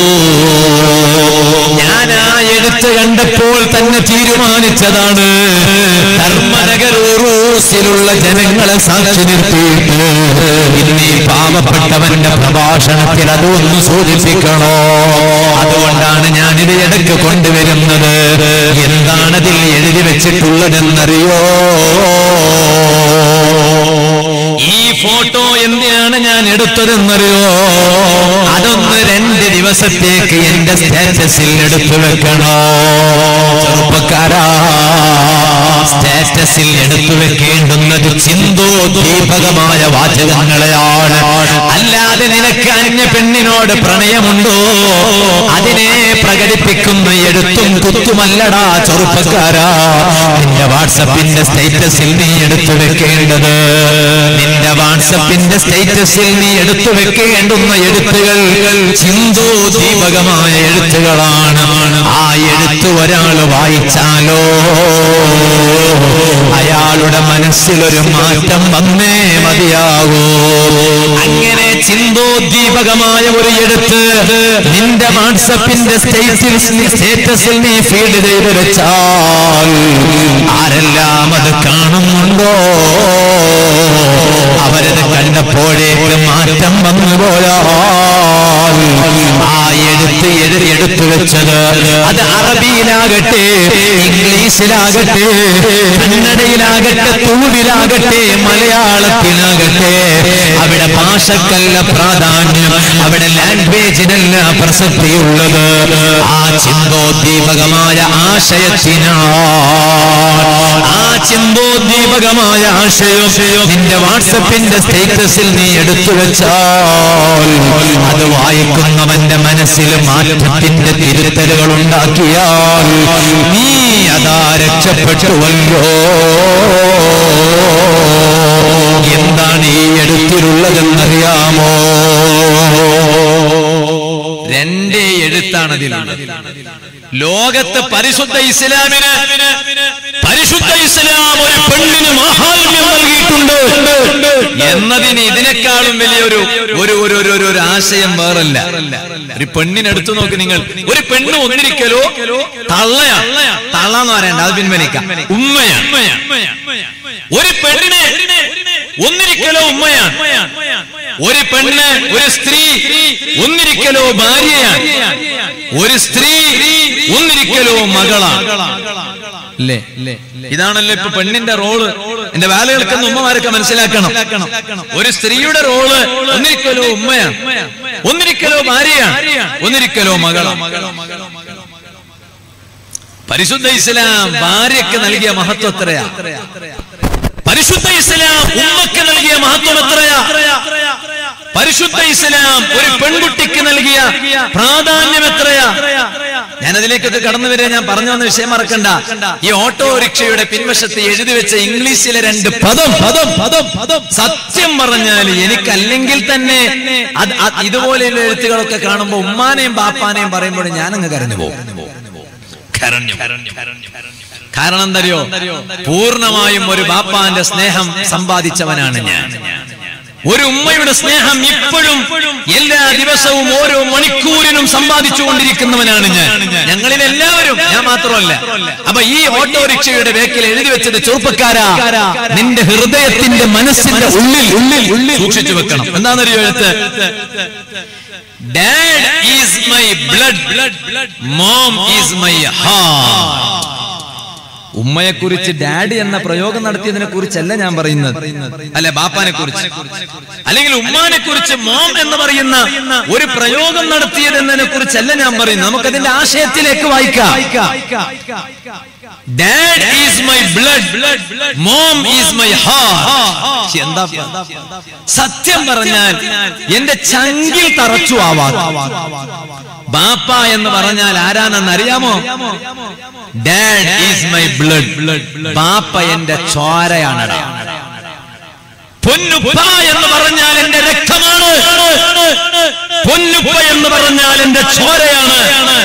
ഞാൻ ആ എഴുത്ത് കണ്ടപ്പോൾ തന്നെ തീരുമാനിച്ചതാണ്, ധർമ്മനഗരൂസിലുള്ള ജനങ്ങളെ സാക്ഷി നിർത്തിയിട്ട് ഇന്നീ പാവപ്പെട്ടവന്റെ പ്രഭാഷണത്തിൽ അതൊന്ന് സൂചിപ്പിക്കണോ? അതുകൊണ്ടാണ് ഞാനിത് ഇടയ്ക്ക് കൊണ്ടുവരുന്നത്. എന്താണതിൽ എഴുതി വെച്ചിട്ടുള്ളതെന്നറിയോ? ഈ ഫോട്ടോ എന്തിനാണ് ഞാൻ എടുത്തതെന്നറിയോ? അതൊന്ന് 2 ദിവസത്തേക്ക് എന്റെ സ്റ്റാറ്റസിൽ എടുത്തു വെക്കണോ? ചെറുപ്പക്കാരാ, സ്റ്റാറ്റസിൽ എടുത്തു വെക്കേണ്ടുന്നത് ചിന്തോദ്ദീപകമായ വാചകങ്ങളെയാണ്. അല്ലാതെ നിനക്ക് അന്യ പെണ്ണിനോട് പ്രണയമുണ്ടോ അതിനെ പ്രകടിപ്പിക്കുന്ന എഴുത്തും കുത്തുമല്ലടാ ചെറുപ്പക്കാരാ. നിന്റെ വാട്സപ്പിന്റെ സ്റ്റേറ്റസിൽ നീ എടുത്തു വെക്കേണ്ടത്, നിന്റെ വാട്സപ്പിന്റെ സ്റ്റേറ്റസിൽ നീ എടുത്തു വെക്കേണ്ടുന്ന എഴുത്തുകൾ ചിന്തോദ്ദീപകമായ എഴുത്തുകളാണ്. ആ എഴുത്ത് ഒരാൾ വായിച്ചാലോ അയാളുടെ മനസ്സിലൊരു മാറ്റം വന്നേ മതിയാകൂ. അങ്ങനെ ചിന്തോദ്ദീപകമായ ഒരു എഴുത്ത് നിന്റെ വാട്സപ്പിന്റെ സ്റ്റേറ്റസിൽ നീ ഫീഡ് ചെയ്ത് വെച്ചാൽ ആരെല്ലാം അത് കാണുന്നുണ്ടോ അവരത് കണ്ടപ്പോഴേക്ക് മാറ്റം വന്നു പോയാൽ ആ എഴുത്ത് എടുത്തു വെച്ചത് അത് അറബിയിലാകട്ടെ, ഇംഗ്ലീഷിലാകട്ടെ, കന്നഡയിലാകട്ടെ, തുളുവിലാകട്ടെ, മലയാളത്തിലാകട്ടെ, അവിടെ ഭാഷക്കല്ല പ്രാധാന്യം, അവിടെ ലാംഗ്വേജിനല്ല പ്രസക്തിയുള്ളത്. ആ ചിന്തോദ്ദീപകമായ ആശയത്തിനാണ്. ആ ചിന്തോദ്ദീപകമായ ആശയം നിന്റെ വാട്സപ്പിന്റെ സ്റ്റേറ്റസിൽ നീ എടുത്തു വെച്ചാൽ അത് വായിക്കുന്നവന്റെ മനസ്സിൽ മാറ്റത്തിന്റെ തിരുത്തലുകൾ ഉണ്ടാക്കിയാൽ നീ അതാ രക്ഷപ്പെട്ടുവല്ലോ. എന്താണ് ഈ എഴുത്തിലുള്ളതെന്നറിയാമോ? 2 അതിലുള്ളത്. ലോകത്ത് പരിശുദ്ധ ഇസ്ലാമിന് ഒരു പെണ്ണിന് മഹാത്മ്യം നൽകിയിട്ടുണ്ട് എന്നതിന് ഇതിനേക്കാളും വലിയൊരു ഒരു ആശയം വേറല്ല. ഒരു പെണ്ണിനെടുത്തു നോക്ക് നിങ്ങൾ. ഒരു പെണ്ണ് ഒന്നിരിക്കലോ തള്ളാന്ന് പറയണ്ട, അത് പിൻവലിക്കാം, ഉമ്മയാണ്. ഒരു പെണ്ണിന് ഒന്നിരിക്കലോ ഉമ്മയാണ്. ഒരു പെണ്ണ്, ഒരു സ്ത്രീ ഒന്നിരിക്കലോ ഭാര്യയാണ്. ഒരു സ്ത്രീ ഒന്നിരിക്കലോ മകളാണ്. ഇതാണല്ലോ ഇപ്പൊ പെണ്ണിന്റെ റോള്. എന്റെ വേല കേൾക്കുന്ന ഉമ്മമാരൊക്കെ മനസ്സിലാക്കണം. ഒരു സ്ത്രീയുടെ റോള് ഒന്നിരിക്കലോ ഉമ്മയാണ്, ഒന്നിരിക്കലോ ഭാര്യയാണ്, ഒന്നിരിക്കലോ മകളാണ്. പരിശുദ്ധ ഇസ്ലാം ഭാര്യയ്ക്ക് നൽകിയ മഹത്വം എത്രയാ? പരിശുദ്ധ ഇസ്ലാം ഉമ്മക്ക് നൽകിയ മഹത്വം എത്രയാ? പരിശുദ്ധ ഇസ്ലാം ഒരു പെൺകുട്ടിക്ക് നൽകിയ പ്രാധാന്യം എത്രയാ? ഞാൻ അതിലേക്കൊക്കെ കടന്നു വരാൻ ഞാൻ പറഞ്ഞു വന്ന വിഷയം മറക്കണ്ട. ഈ ഓട്ടോറിക്ഷയുടെ പിൻവശത്ത് എഴുതി വെച്ച ഇംഗ്ലീഷിലെ 2 പദം സത്യം പറഞ്ഞാൽ എനിക്കല്ലെങ്കിൽ തന്നെ ഇതുപോലെയുള്ള എഴുത്തുകളൊക്കെ കാണുമ്പോ ഉമ്മാനെയും ബാപ്പാനെയും പറയുമ്പോൾ ഞാനങ്ങ് കരഞ്ഞു പോകും. കാരണം എന്തറിയോ? പൂർണ്ണമായും ഒരു ബാപ്പാന്റെ സ്നേഹം സമ്പാദിച്ചവനാണ് ഞാൻ. ഒരു ഉമ്മയുടെ സ്നേഹം ഇപ്പോഴും എല്ലാ ദിവസവും ഓരോ മണിക്കൂറിനും സമ്പാദിച്ചുകൊണ്ടിരിക്കുന്നവനാണ് ഞാൻ. ഞങ്ങളിൽ എല്ലാവരും, ഞാൻ മാത്രമല്ല. അപ്പൊ ഈ ഓട്ടോറിക്ഷയുടെ ബേക്കിൽ എഴുതി വെച്ചത്, ചെറുപ്പക്കാരാ, നിന്റെ ഹൃദയത്തിന്റെ മനസ്സിന്റെ ഉള്ളിൽ സൂക്ഷിച്ചു വെക്കണം. എന്താണെന്നറിയോ എഴുത്ത്? Dad is my blood, mom is my heart. ഉമ്മയെ കുറിച്ച് ഡാഡി എന്ന പ്രയോഗം നടത്തിയതിനെ കുറിച്ചല്ല ഞാൻ പറയുന്നത്, അല്ല ബാപ്പാനെ കുറിച്ച്, അല്ലെങ്കിൽ ഉമ്മാനെ കുറിച്ച് മോം എന്ന് പറയുന്ന ഒരു പ്രയോഗം നടത്തിയതെന്നതിനെ കുറിച്ചല്ല ഞാൻ പറയുന്നത്. നമുക്കതിന്റെ ആശയത്തിലേക്ക് വായിക്കാം. Dad is my blood, mom is my heart. എന്താ സത്യം പറഞ്ഞാൽ എന്റെ ചങ്കിൽ തറച്ചു ആവാ. ബാപ്പ എന്ന് പറഞ്ഞാൽ ആരാണെന്ന് അറിയാമോ? Dad is my blood. ബാപ്പ എന്റെ ചോരയാണടാ. പൊന്നുപ്പ എന്ന് പറഞ്ഞാൽ എന്റെ രക്തമാണ്. പൊന്നുപ്പ എന്ന് പറഞ്ഞാൽ എന്റെ ചോരയാണ്.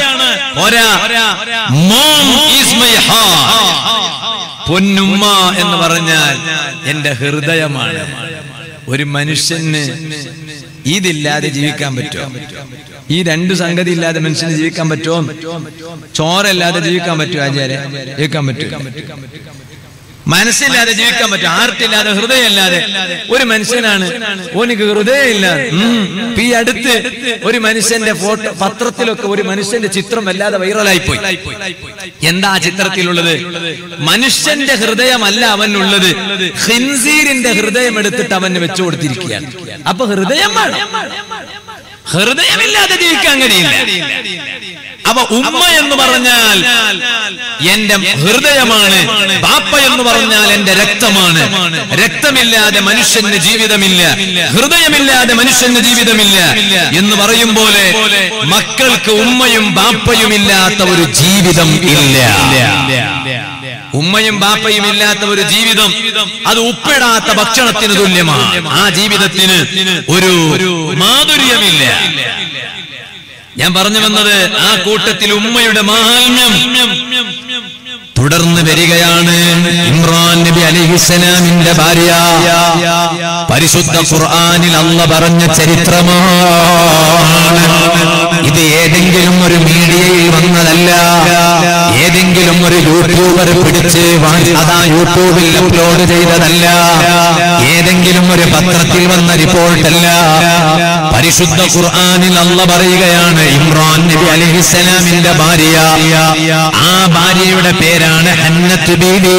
Mom is my heart. പൊന്നുമ്മ എന്ന് പറഞ്ഞാൽ എന്റെ ഹൃദയമാണ്. ഒരു മനുഷ്യന് ഇതില്ലാതെ ജീവിക്കാൻ പറ്റുമോ? ഈ 2 സംഗതി ഇല്ലാതെ മനുഷ്യന് ജീവിക്കാൻ പറ്റുമോ? ചോരല്ലാതെ ജീവിക്കാൻ പറ്റുമോ? ആചാര്യ, ജീവിക്കാൻ പറ്റും. മനസ്സില്ലാതെ ജീവിക്കാൻ പറ്റും. ആർട്ടില്ലാതെ, ഹൃദയമില്ലാതെ ഒരു മനുഷ്യനാണ്. ഓനിക്ക് ഹൃദയമില്ല. ഈ അടുത്ത് ഒരു മനുഷ്യന്റെ ഫോട്ടോ പത്രത്തിലൊക്കെ ഒരു മനുഷ്യന്റെ ചിത്രം വല്ലാതെ വൈറലായി പോയി. എന്താ ആ ചിത്രത്തിലുള്ളത്? മനുഷ്യന്റെ ഹൃദയമല്ല അവനുള്ളത്, ഖിൻസീറിന്റെ ഹൃദയം എടുത്തിട്ട് അവന് വെച്ചു കൊടുത്തിരിക്കുകയാണ്. അപ്പൊ ഹൃദയം വേണം. ഹൃദയമില്ലാതെ ജീവിക്കാൻ കഴിയില്ല. അപ്പൊ ഉമ്മ എന്ന് പറഞ്ഞാൽ എന്റെ ഹൃദയമാണ്, ബാപ്പ എന്ന് പറഞ്ഞാൽ എന്റെ രക്തമാണ്. രക്തമില്ലാതെ മനുഷ്യന് ജീവിതമില്ല, ഹൃദയമില്ലാതെ മനുഷ്യന് ജീവിതമില്ല എന്ന് പറയും പോലെ മക്കൾക്ക് ഉമ്മയും ബാപ്പയും ഇല്ലാത്ത ഒരു ജീവിതം ഇല്ല. ഉമ്മയും ബാപ്പയും ഇല്ലാത്ത ഒരു ജീവിതം അത് ഉപ്പിടാത്ത ഭക്ഷണത്തിന് തുല്യമാണ്. ആ ജീവിതത്തിന് ഒരു മാധുര്യമില്ല. ഞാൻ പറഞ്ഞു വന്നത് ആ കൂട്ടത്തിൽ ഉമ്മയുടെ മാഹാത്മ്യം തുടർന്ന് വരികയാണ്. ഇമ്രാൻ നബി അലൈഹിസ്സലാമിന്റെ ഭാര്യ പരിശുദ്ധ ഖുർആനിൽ അല്ലാഹ് പറഞ്ഞ ചരിത്രമാണ്. ഇത് ഏതെങ്കിലും ഒരു മീഡിയയിൽ വന്നതല്ല, ഏതെങ്കിലും ഒരു യൂട്യൂബർ പിടിച്ച് അതാ യൂട്യൂബിൽ അപ്ലോഡ് ചെയ്തതല്ല, ഏതെങ്കിലും ഒരു പത്രത്തിൽ വന്ന റിപ്പോർട്ടല്ല. പരിശുദ്ധ ഖുർആനിൽ അല്ലാഹ് പറയുകയാണ്, ഇമ്രാൻ നബി അലൈഹിസ്സലാമിന്റെ ഭാര്യ, ആ ഭാര്യയുടെ പേരാണ് ഹന്നത്ത് ബീവി.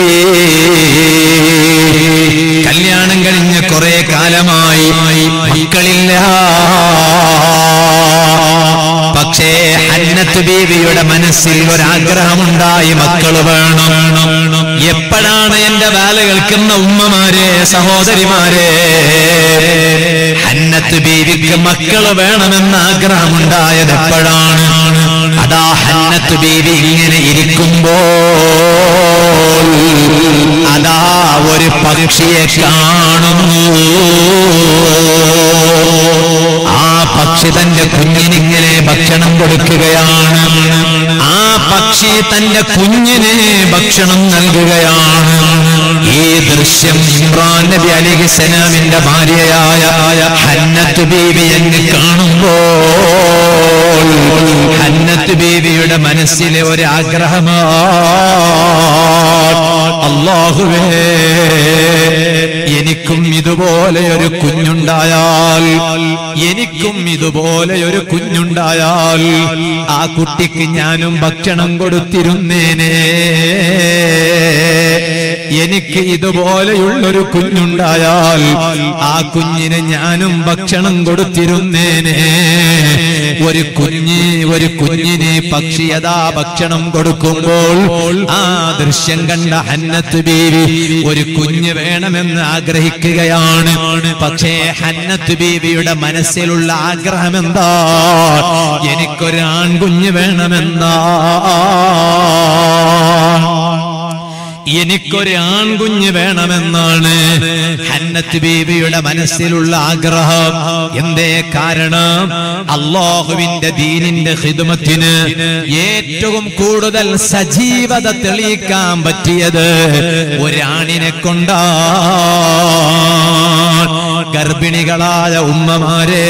കല്യാണം കഴിഞ്ഞ് കുറെ കാലമായി, മക്കളില്ല. പക്ഷേ ഹന്നത്ത് ബീവിയുടെ മനസ്സിൽ ഒരാഗ്രഹമുണ്ടായി, മക്കള് വേണം. എപ്പോഴാണ് എന്റെ വേല കേൾക്കുന്ന ഉമ്മമാരെ, സഹോദരിമാരെ, ഹന്നത്ത് ബീവിക്ക് മക്കള് വേണമെന്ന് ആഗ്രഹമുണ്ടായത് എപ്പോഴാണ്? അതാ ഹന്നത്ത് ബീവി ഇങ്ങനെ ഇരിക്കുമ്പോൾ അതാ ഒരു പക്ഷിയെ കാണുന്നു. ആ പക്ഷി തന്റെ കുഞ്ഞിനിങ്ങനെ ഭക്ഷണം കൊടുക്കുകയാണ്. ആ പക്ഷി തന്റെ കുഞ്ഞിനെ ഭക്ഷണം നൽകുകയാണ്. ഈ ദൃശ്യം ഇമ്രാൻ നബി അലൈഹിസ്സലാമിന്റെ ഭാര്യയായ ഹന്നത്ത് ബീവി എന്ന് കാണുമ്പോൾ ഹന്നത്ത് ബീവിയുടെ മനസ്സിലെ ഒരു ആഗ്രഹമാണ്, അല്ലാഹുവേ എനിക്കും ഇതുപോലെ ഒരു കുഞ്ഞുണ്ടായാൽ, എനിക്കും ഇതുപോലെ ഒരു കുഞ്ഞുണ്ടായാൽ ആ കുട്ടിക്ക് ഞാനും ഭക്ഷണം കൊടുത്തിരുന്നേനെ. എനിക്ക് ഇതുപോലെയുള്ളൊരു കുഞ്ഞുണ്ടായാൽ ആ കുഞ്ഞിന് ഞാനും ഭക്ഷണം കൊടുത്തിരുന്നേനെ. ഒരു കുഞ്ഞിനെ പക്ഷി അതാ ഭക്ഷണം കൊടുക്കുമ്പോൾ ആ ദൃശ്യം കണ്ട ഹന്നത്ത് ബീവി ഒരു കുഞ്ഞ് വേണമെന്ന് ആഗ്രഹിക്കുകയാണ്. പക്ഷേ ഹന്നത്ത് ബീവിയുടെ മനസ്സിലുള്ള ആഗ്രഹം എന്താ? എനിക്കൊരു ആൺകുഞ്ഞ് വേണമെന്നാ, എനിക്കൊരു ആൺകുഞ്ഞ് വേണമെന്നാണ് ഹന്നത്ത് ബീവിയുടെ മനസ്സിലുള്ള ആഗ്രഹം. എന്തേ കാരണം? അല്ലാഹുവിന്റെ ദീനിന്റെ ഖിദ്മത്തിന് ഏറ്റവും കൂടുതൽ സജീവത തെളിയിക്കാൻ പറ്റിയത് ഒരാണിനെ കൊണ്ടാണ്. ഗർഭിണികളായ ഉമ്മമാരെ,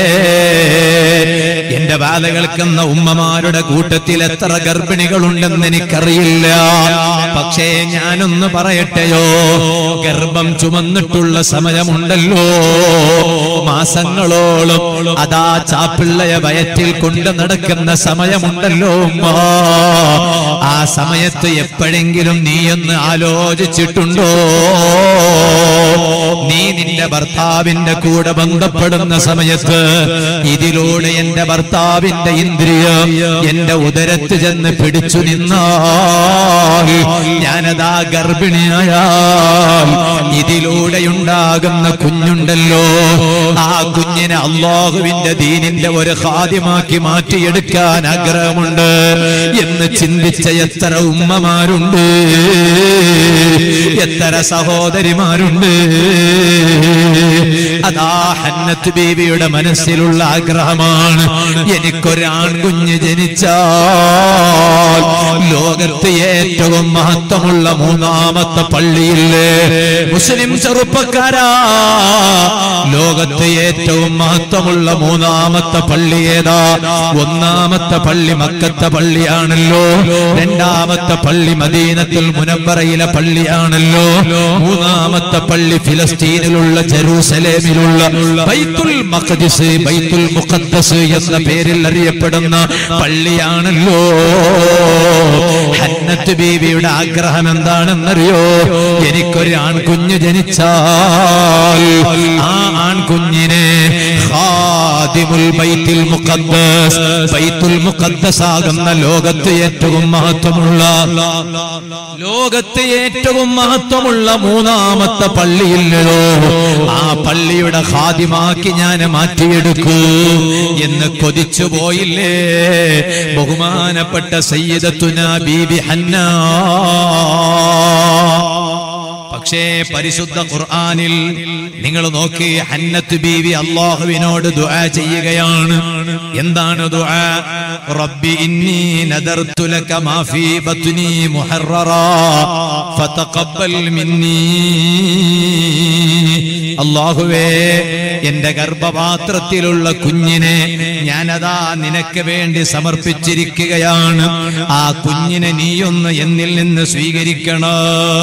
എന്റെ വാല കേൾക്കുന്ന ഉമ്മമാരുടെ കൂട്ടത്തിൽ എത്ര ഗർഭിണികളുണ്ടെന്ന് എനിക്കറിയില്ല. പക്ഷേ ഞാനൊന്ന് പറയട്ടെയോ, ഗർഭം ചുമന്നിട്ടുള്ള സമയമുണ്ടല്ലോ, മാസങ്ങളോളം അതാ ചാപ്പിള്ളയെ വയറ്റിൽ കൊണ്ട് നടക്കുന്ന സമയമുണ്ടല്ലോ ഉമ്മ. ആ സമയത്ത് എപ്പോഴെങ്കിലും നീയൊന്ന് ആലോചിച്ചിട്ടുണ്ടോ? നീ നിന്റെ ഭർത്താവിന്റെ കൂടെ ബന്ധപ്പെടുന്ന സമയത്ത് ഇതിലൂടെ എന്റെ ഭർത്താവിന്റെ ഇന്ദ്രിയം എന്റെ ഉദരത്ത് ചെന്ന് പിടിച്ചു നിന്നാൽ, ഞാനതാ ഗർഭിണിയായാൽ ഇതിലൂടെയുണ്ടാകുന്ന കുഞ്ഞുണ്ടല്ലോ, ആ കുഞ്ഞിനെ അല്ലാഹുവിന്റെ ദീനിന്റെ ഒരു ഖാദിമാക്കി മാറ്റിയെടുക്കാൻ ആഗ്രഹമുണ്ട് എന്ന് ചിന്തിച്ച എത്ര ഉമ്മമാരുണ്ട്, എത്ര സഹോദരിമാരുണ്ട്. അതാ ഹന്നത്ത് ബീവിയുടെ മനസ്സിലുള്ള ആഗ്രഹമാണ്, എനിക്കൊരു ആൺകുഞ്ഞ് ജനിച്ചാൽ ലോകത്ത് ഏറ്റവും മഹത്വമുള്ള മൂന്നാമത്തെ പള്ളിയില്ലേ മുസ്ലിം ചെറുപ്പക്കാരാ, ലോകത്ത് ഏറ്റവും മഹത്വമുള്ള മൂന്നാമത്തെ പള്ളി ഏതാ? ഒന്നാമത്തെ പള്ളി മക്കത്തെ പള്ളിയാണല്ലോ, രണ്ടാമത്തെ പള്ളി മദീനത്തുൽ മുനവ്വറയിലെ പള്ളിയാണല്ലോ, മൂന്നാമത്തെ പള്ളി ഫിലസ്തീനിലുള്ള ജെറൂസലേമിലുള്ള ബൈത്തുൽ മഖ്ദിസ്, ബൈത്തുൽ മുഖദ്ദസ് എന്ന പേരിൽ അറിയപ്പെടുന്ന പള്ളിയാണല്ലോ. ഹന്നത്ത് ബീവിയുടെ ആഗ്രഹം എന്താണെന്നറിയോ? എനിക്കൊരു ആൺകുഞ്ഞ് ജനിച്ചാൽ ആ ആൺകുഞ്ഞിനെ ഖാദിമുൽ ബൈത്തുൽ മുഖദ്ദസ്, ബൈത്തുൽ മുഖദ്ദസ് ആകുന്ന ലോകത്ത് ഏറ്റവും മഹത്വമുള്ള മൂന്നാമത്തെ പള്ളിയില്ലയോ, ആ പള്ളിയുടെ ഖാദിമാക്കി ഞാൻ മാറ്റിയെടുക്കൂ എന്ന് കൊതിച്ചു പോയില്ലേ ബഹുമാനപ്പെട്ട സയ്യിദത്തുനാ ബീബി ഹന്ന. പക്ഷേ പരിശുദ്ധ ഖുർആനിൽ നിങ്ങൾ നോക്കി, ഹന്നത്ത് ബീവി അല്ലാഹുവിനോട് ദുആ ചെയ്യുകയാണ്. എന്താണ് ദുആ? റബ്ബി ഇന്നി നദർതു ലക മാ ഫീ ബത്നി മുഹററാ ഫതഖബ്ബൽ മിന്നി. അല്ലാഹുവേ, എന്റെ ഗർഭപാത്രത്തിലുള്ള കുഞ്ഞിനെ ഞാനതാ നിനക്ക് വേണ്ടി സമർപ്പിച്ചിരിക്കുകയാണ്. ആ കുഞ്ഞിനെ നീയൊന്ന് എന്നിൽ നിന്ന് സ്വീകരിക്കണം.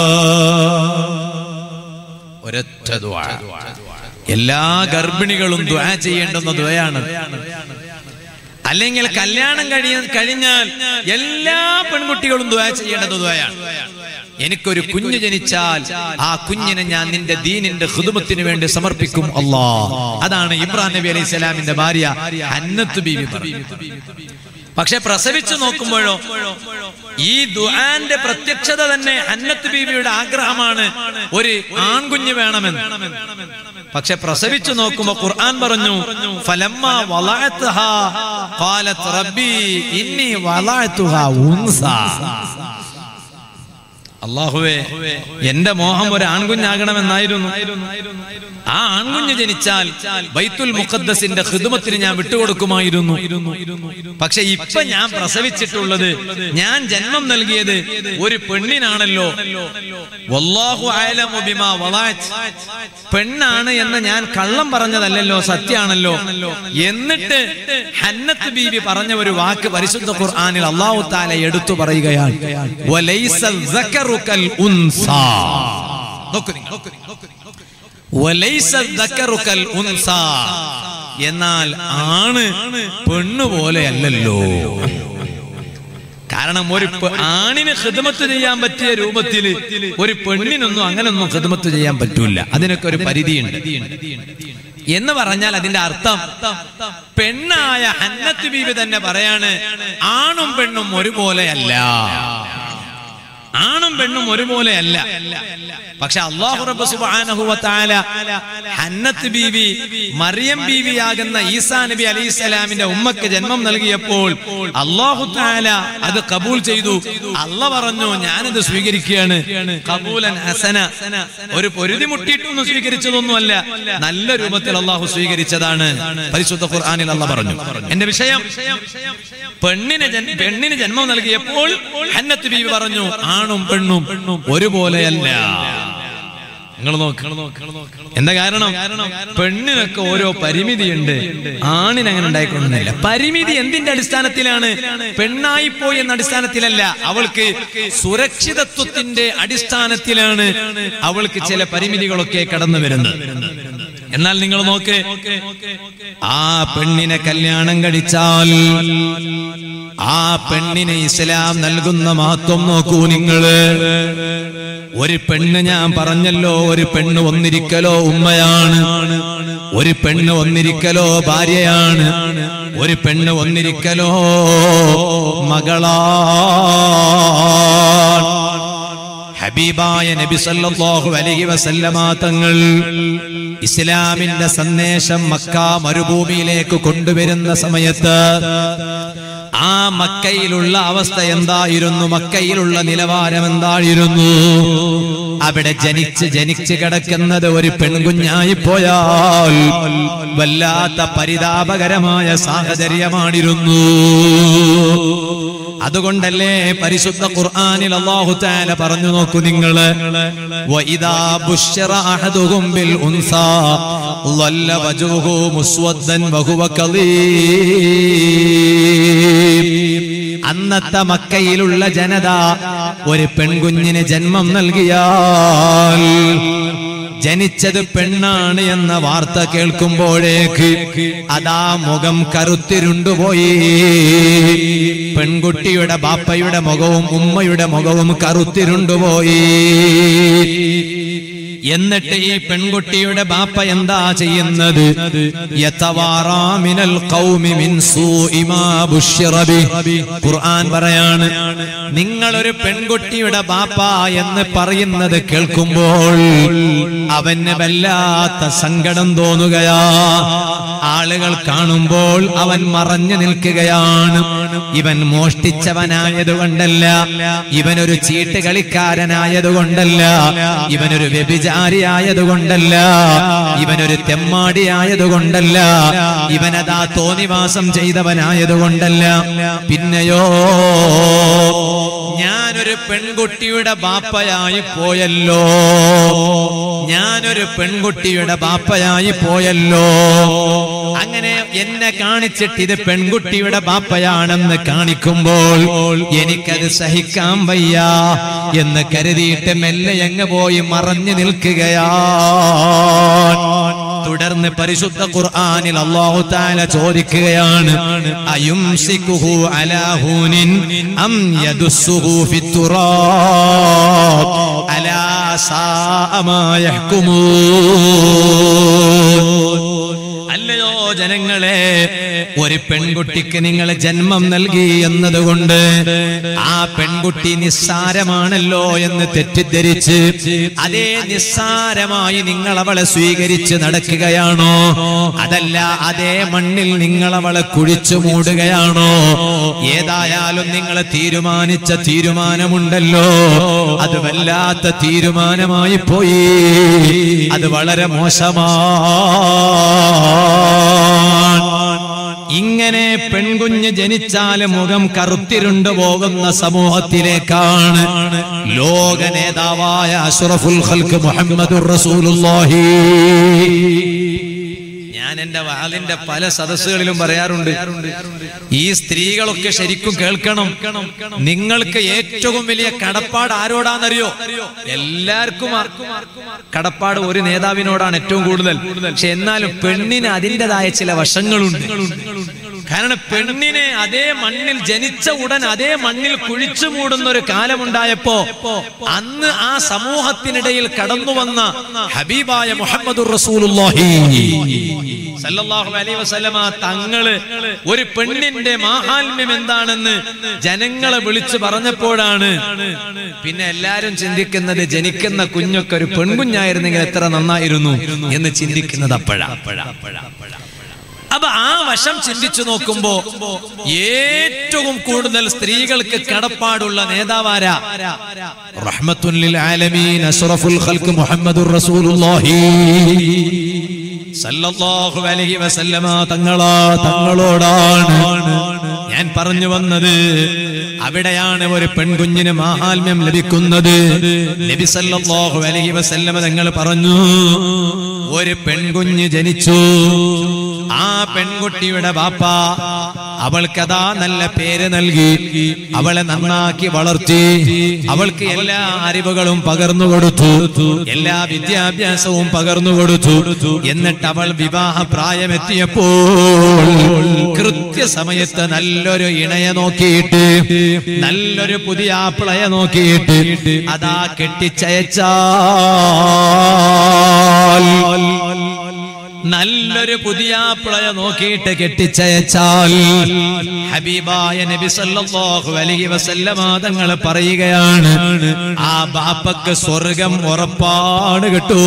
ഒരൊറ്റ ദുആ. എല്ലാ ഗർഭിണികളും ദുആ ചെയ്യേണ്ടുന്ന ദുആയാണ്. അല്ലെങ്കിൽ കല്യാണം കഴിഞ്ഞാൽ എല്ലാ പെൺകുട്ടികളും ദുആ ചെയ്യേണ്ടത് ദുആയാണ്. എനിക്കൊരു കുഞ്ഞ് ജനിച്ചാൽ ആ കുഞ്ഞിനെ ഞാൻ നിന്റെ ദീനിന്റെ ഖിദ്മത്തിന് വേണ്ടി സമർപ്പിക്കും അല്ലാഹ്. അതാണ് ഇബ്രാഹിം നബി അലൈഹി സ്വലാമിന്റെ ഭാര്യ ഹന്നത്ത് ബീവി പറഞ്ഞത്. പക്ഷെ പ്രസവിച്ചു നോക്കുമ്പോഴോ ഈ ദുആന്റെ പ്രത്യക്ഷത തന്നെ ഹന്നത്ത് ബീവിയുടെ ആഗ്രഹമാണ്, ഒരു ആൺകുഞ്ഞ് വേണമെന്ന്. പക്ഷെ പ്രസവിച്ചു നോക്കുമ്പോ ഖുർആൻ പറഞ്ഞു, ഫലമ്മാ വളഅത്ഹാ ഖാലത് റബ്ബി ഇന്നി വളഅതുഹാ ഉൻസാ. അല്ലാഹുവേ, എന്റെ മോഹം ഒരു ആൺകുഞ്ഞാകണമെന്നായിരുന്നു. ആ ആൺകുഞ്ഞ് ജനിച്ചാൽ ബൈത്തുൽ മുഖദ്ദസിന്റെ ഖിദ്മത്തിന് ഞാൻ വിട്ടുകൊടുക്കുമായിരുന്നു. പക്ഷെ ഇപ്പൊ ഞാൻ പ്രസവിച്ചിട്ടുള്ളത്, ഞാൻ ജന്മം നൽകിയത് ഒരു പെണ്ണിനാണല്ലോ. വല്ലാഹു അഅലമു ബിമാ വളഅത്, പെണ്ണാണ് എന്ന് ഞാൻ കള്ളം പറഞ്ഞതല്ലല്ലോ, സത്യാണല്ലോ. എന്നിട്ട് ഹന്നത്ത് ബീവി പറഞ്ഞ ഒരു വാക്ക് പരിശുദ്ധ ഖുർആനിൽ അല്ലാഹു തആല എടുത്തു പറയുകയാണ്, വലൈസ ദക്കറു കൽ ഉൻസാ. എന്നാൽ ആണ് പെണ്ണു പോലെ അല്ലല്ലോ. കാരണം ഒരു ആണിന് ഖിദ്മത്ത് ചെയ്യാൻ പറ്റിയ രൂപത്തിൽ ഒരു പെണ്ണിനൊന്നും അങ്ങനൊന്നും ഖിദ്മത്ത് ചെയ്യാൻ പറ്റൂല. അതിനൊക്കെ ഒരു പരിധിയുണ്ട്. എന്ന് പറഞ്ഞാൽ അതിന്റെ അർത്ഥം, പെണ്ണായ ഹന്നത്ത് ബീവി തന്നെ പറയാണ്, ആണും പെണ്ണും ഒരുപോലെയല്ല, ആണും പെണ്ണും ഒരുപോലെയല്ല. പക്ഷെ അല്ലാഹു റബ്ബ് സുബ്ഹാനഹു വ തആല ഹന്നത്ത് ബീവി മറിയം ബീവിയാകുന്ന ഈസാ നബി അലൈഹിസ്സലാമിന്റെ ഉമ്മക്ക് ജന്മം നൽകിയപ്പോൾ അല്ലാഹു തആല അത് കബൂൽ ചെയ്തു. അല്ലാഹ് പറഞ്ഞു, ഞാനത് സ്വീകരിക്കുകയാണ്. ഖബൂലൻ ഹസന, ഒരു പൊരുതി മുട്ടിയിട്ടൊന്നും സ്വീകരിച്ചതൊന്നുമല്ല, നല്ല രൂപത്തിൽ അല്ലാഹു സ്വീകരിച്ചതാണ്. പരിശുദ്ധ ഖുർആനിൽ അല്ലാഹ് പറഞ്ഞു. എന്റെ വിഷയം, പെണ്ണിന് ജന്മം നൽകിയപ്പോൾ ഹന്നത്ത് ബീവി പറഞ്ഞു, ആണും പെണ്ണും ഒരുപോലെയല്ല. നിങ്ങൾ എന്താ കാരണം? പെണ്ണിനൊക്കെ ഓരോ പരിമിതിയുണ്ട്, ആണിന് അങ്ങനെ ഉണ്ടായിക്കൊള്ളുന്നില്ല. പരിമിതി എന്തിന്റെ അടിസ്ഥാനത്തിലാണ്? പെണ്ണായിപ്പോയി എന്ന അടിസ്ഥാനത്തിലല്ല, അവൾക്ക് സുരക്ഷിതത്വത്തിന്റെ അടിസ്ഥാനത്തിലാണ് അവൾക്ക് ചില പരിമിതികളൊക്കെ കടന്നു വരുന്നത്. എന്നാൽ നിങ്ങൾ നോക്ക്, ആ പെണ്ണിനെ കല്യാണം കഴിച്ചാൽ ആ പെണ്ണിനെ ഇസ്ലാം നൽകുന്ന മഹത്വം നോക്കൂ നിങ്ങള്. ഒരു പെണ്ണ്, ഞാൻ പറഞ്ഞല്ലോ, ഒരു പെണ്ണ് ഒന്നിരിക്കലോ ഉമ്മയാണ്, ഒരു പെണ്ണ് ഒന്നിരിക്കലോ ഭാര്യയാണ്, ഒരു പെണ്ണ് ഒന്നിരിക്കലോ മകളാണ്. ഹബീബായ നബി സല്ലല്ലാഹു അലൈഹി വസല്ലമ തങ്ങൾ ഇസ്ലാമിന്റെ സന്ദേശം മക്ക മരുഭൂമിയിലേക്ക് കൊണ്ടുവരുന്ന സമയത്ത് ആ മക്കയിലുള്ള അവസ്ഥ എന്തായിരുന്നു? മക്കയിലുള്ള നിലവാരം എന്തായിരുന്നു? അവിടെ ജനിച്ച് കിടക്കുന്നത് ഒരു പെൺകുഞ്ഞായി പോയാൽ വല്ലാത്ത പരിതാപകരമായ സാഹചര്യമാണിരുന്നു. അതുകൊണ്ടല്ലേ പരിശുദ്ധ ഖുർആനിൽ അല്ലാഹു തആല പറഞ്ഞു നോക്കൂ നിങ്ങള്, വഇദാ ബുശ്ശിറ അഹദുഹും ബിൽ ഉൻസാ ളല്ല വജൂഹു മുസ്വദ്ദൻ വഹുവ കളീം. അന്നത്തെ മക്കയിലുള്ള ജനത ഒരു പെൺകുഞ്ഞിന് ജന്മം നൽകിയാൽ ജനിച്ചത് പെണ്ണാണ് എന്ന വാർത്ത കേൾക്കുമ്പോഴേക്ക് അതാ മുഖം കറുത്തിരുണ്ടുപോയി. പെൺകുട്ടിയുടെ ബാപ്പയുടെ മുഖവും ഉമ്മയുടെ മുഖവും കറുത്തിരുണ്ടുപോയി. എന്നിട്ട് ഈ പെൺകുട്ടിയുടെ ബാപ്പ എന്താ ചെയ്യുന്നത്? യതവാറാ മിനൽ ഖൗമി മിൻ സൂഇ മാ ബുശ്ശിറ ബി. ഖുർആൻ പറയാണ്, നിങ്ങൾ ഒരു പെൺകുട്ടിയുടെ ബാപ്പ എന്ന് പറയുന്നത് കേൾക്കുമ്പോൾ അവന് വല്ലാത്ത സങ്കടം തോന്നുകയാ. ആളുകൾ കാണുമ്പോൾ അവൻ മറഞ്ഞു നിൽക്കുകയാണ്. ഇവൻ മോഷ്ടിച്ചവനായതുകൊണ്ടല്ല, ഇവനൊരു ചീട്ട് കളിക്കാരനായതുകൊണ്ടല്ല, ഇവനൊരു വ്യഭിചാരിയായതുകൊണ്ടല്ല, ഇവനൊരു തെമ്മാടിയായതുകൊണ്ടല്ല, ഇവനതാ തോന്നിവാസം ചെയ്തവനായതുകൊണ്ടല്ല. പിന്നെയോ ഞാനൊരു പെൺകുട്ടിയുടെ ബാപ്പയായി പോയല്ലോ, ഞാനൊരു പെൺകുട്ടിയുടെ ബാപ്പയായി പോയല്ലോ. അങ്ങനെ എന്നെ കാണിച്ചിട്ട് ഇത് പെൺകുട്ടിയുടെ ബാപ്പയാണെന്ന് കാണിക്കുമ്പോൾ എനിക്കത് സഹിക്കാൻ വയ്യ എന്ന് കരുതിയിട്ട് മെല്ലെ അങ്ങ് പോയി മറഞ്ഞു നിൽക്കുകയാണ്. തുടർന്ന് പരിശുദ്ധ ഖുർആനിൽ അല്ലാഹു തആല ചോദിക്കുകയാണ്, അയുംസികുഹു അലാ ഹൂനിൻ അം യദുസ്സുഹു ഫിത്തുറാബ് അലാ സാഅ മാ യഹ്കുമൂൻ. അല്ലയോ ജനങ്ങളെ, ഒരു പെൺകുട്ടിക്ക് നിങ്ങൾ ജന്മം നൽകി എന്നതുകൊണ്ട് ആ പെൺകുട്ടി നിസ്സാരമാണല്ലോ എന്ന് തെറ്റിദ്ധരിച്ച് അതേ നിസ്സാരമായി നിങ്ങൾ അവളെ സ്വീകരിച്ച് നടക്കുകയാണോ? അതല്ല, അതേ മണ്ണിൽ നിങ്ങൾ അവളെ കുഴിച്ചു മൂടുകയാണോ? ഏതായാലും നിങ്ങൾ തീരുമാനിച്ച തീരുമാനമുണ്ടല്ലോ, അത് വല്ലാത്ത തീരുമാനമായി പോയി. അത് വളരെ മോശമാണ്. ഇങ്ങനെ പെൺകുഞ്ഞ് ജനിച്ചാൽ മുഖം കറുത്തിരുണ്ടു പോകുന്ന സമൂഹത്തിലേക്കാണ് ലോക നേതാവായ അഷ്റഫുൽ ഖൽഖ് മുഹമ്മദുർ റസൂലുള്ളാഹി. ഞാൻ എന്റെ വാളിന്റെ പല സദസ്സുകളിലും പറയാറുണ്ട്, ഈ സ്ത്രീകളൊക്കെ ശരിക്കും കേൾക്കണം. നിങ്ങൾക്ക് ഏറ്റവും വലിയ കടപ്പാട് ആരോടാന്നറിയോ? എല്ലാവർക്കും കടപ്പാട് ഒരു നേതാവിനോടാണ് ഏറ്റവും കൂടുതൽ. പക്ഷെ എന്നാലും പെണ്ണിന് അതിൻ്റെതായ ചില വശങ്ങളുണ്ട്. കാരണം പെണ്ണിനെ അതേ മണ്ണിൽ ജനിച്ച ഉടൻ അതേ മണ്ണിൽ കുഴിച്ചു മൂടുന്ന ഒരു കാലമുണ്ടായപ്പോ അന്ന് ആ സമൂഹത്തിനിടയിൽ കടന്നു വന്ന ഹബീബായ മുഹമ്മദുർ റസൂലുള്ളാഹി സല്ലല്ലാഹു അലൈഹി വസല്ലമ തങ്ങള് ഒരു പെണ്ണിന്റെ മാഹാത്മ്യം എന്താണെന്ന് ജനങ്ങളെ വിളിച്ചു പറഞ്ഞപ്പോഴാണ് പിന്നെ എല്ലാരും ചിന്തിക്കുന്നത്, ജനിക്കുന്ന കുഞ്ഞൊക്കെ ഒരു പെൺകുഞ്ഞായിരുന്നെങ്കിൽ എത്ര നന്നായിരുന്നു എന്ന് ചിന്തിക്കുന്നത് അപ്പോഴാ. അപ്പൊ ആ വശം ചിന്തിച്ചു നോക്കുമ്പോ ഏറ്റവും കൂടുതൽ സ്ത്രീകൾക്ക് കടപ്പാടുള്ള നേതാവാരാ? റഹ്മത്തുൽ ലിൽ ആലമീൻ അഷ്റഫുൽ ഖൽഖ് മുഹമ്മദുർ റസൂലുള്ളാഹി സല്ലല്ലാഹു അലൈഹി വസല്ലമ തങ്ങളോടാണ് ഞാൻ പറഞ്ഞു വന്നത്. അവിടെയാണ് ഒരു പെൺകുഞ്ഞിന് മാഹാത്മ്യം ലഭിക്കുന്നത്. നബി സല്ലല്ലാഹു അലൈഹി വസല്ലമ തങ്ങൾ പറഞ്ഞു, ഒരു പെൺകുഞ്ഞ് ജനിച്ചു. ആ പെൺകുട്ടിയുടെ ബാപ്പ അവൾക്കതാ നല്ല പേര് നൽകി, അവളെ നന്നാക്കി വളർത്തി, അവൾക്ക് എല്ലാ അറിവുകളും പകർന്നു കൊടുത്തു, എല്ലാ വിദ്യാഭ്യാസവും പകർന്നു കൊടുത്തു. എന്നിട്ട് അവൾ വിവാഹ പ്രായമെത്തിയപ്പോൾ കൃത്യസമയത്ത് നല്ലൊരു ഇണയെ നോക്കിയിട്ട്, നല്ലൊരു പുതിയ ആപ്പിളയെ നോക്കിയിട്ട് അതാ കെട്ടിച്ചയച്ചാൽ, നല്ലൊരു പുതിയ ആപ്പിളയ നോക്കിയിട്ട് കെട്ടിച്ചയച്ചാൽ ഹബീബായ നബി സല്ലല്ലാഹു അലൈഹി വസല്ലമ തങ്ങൾ പറയുകയാണ്, ആ ബാപ്പക്ക് സ്വർഗം ഉറപ്പാണ് കേട്ടോ.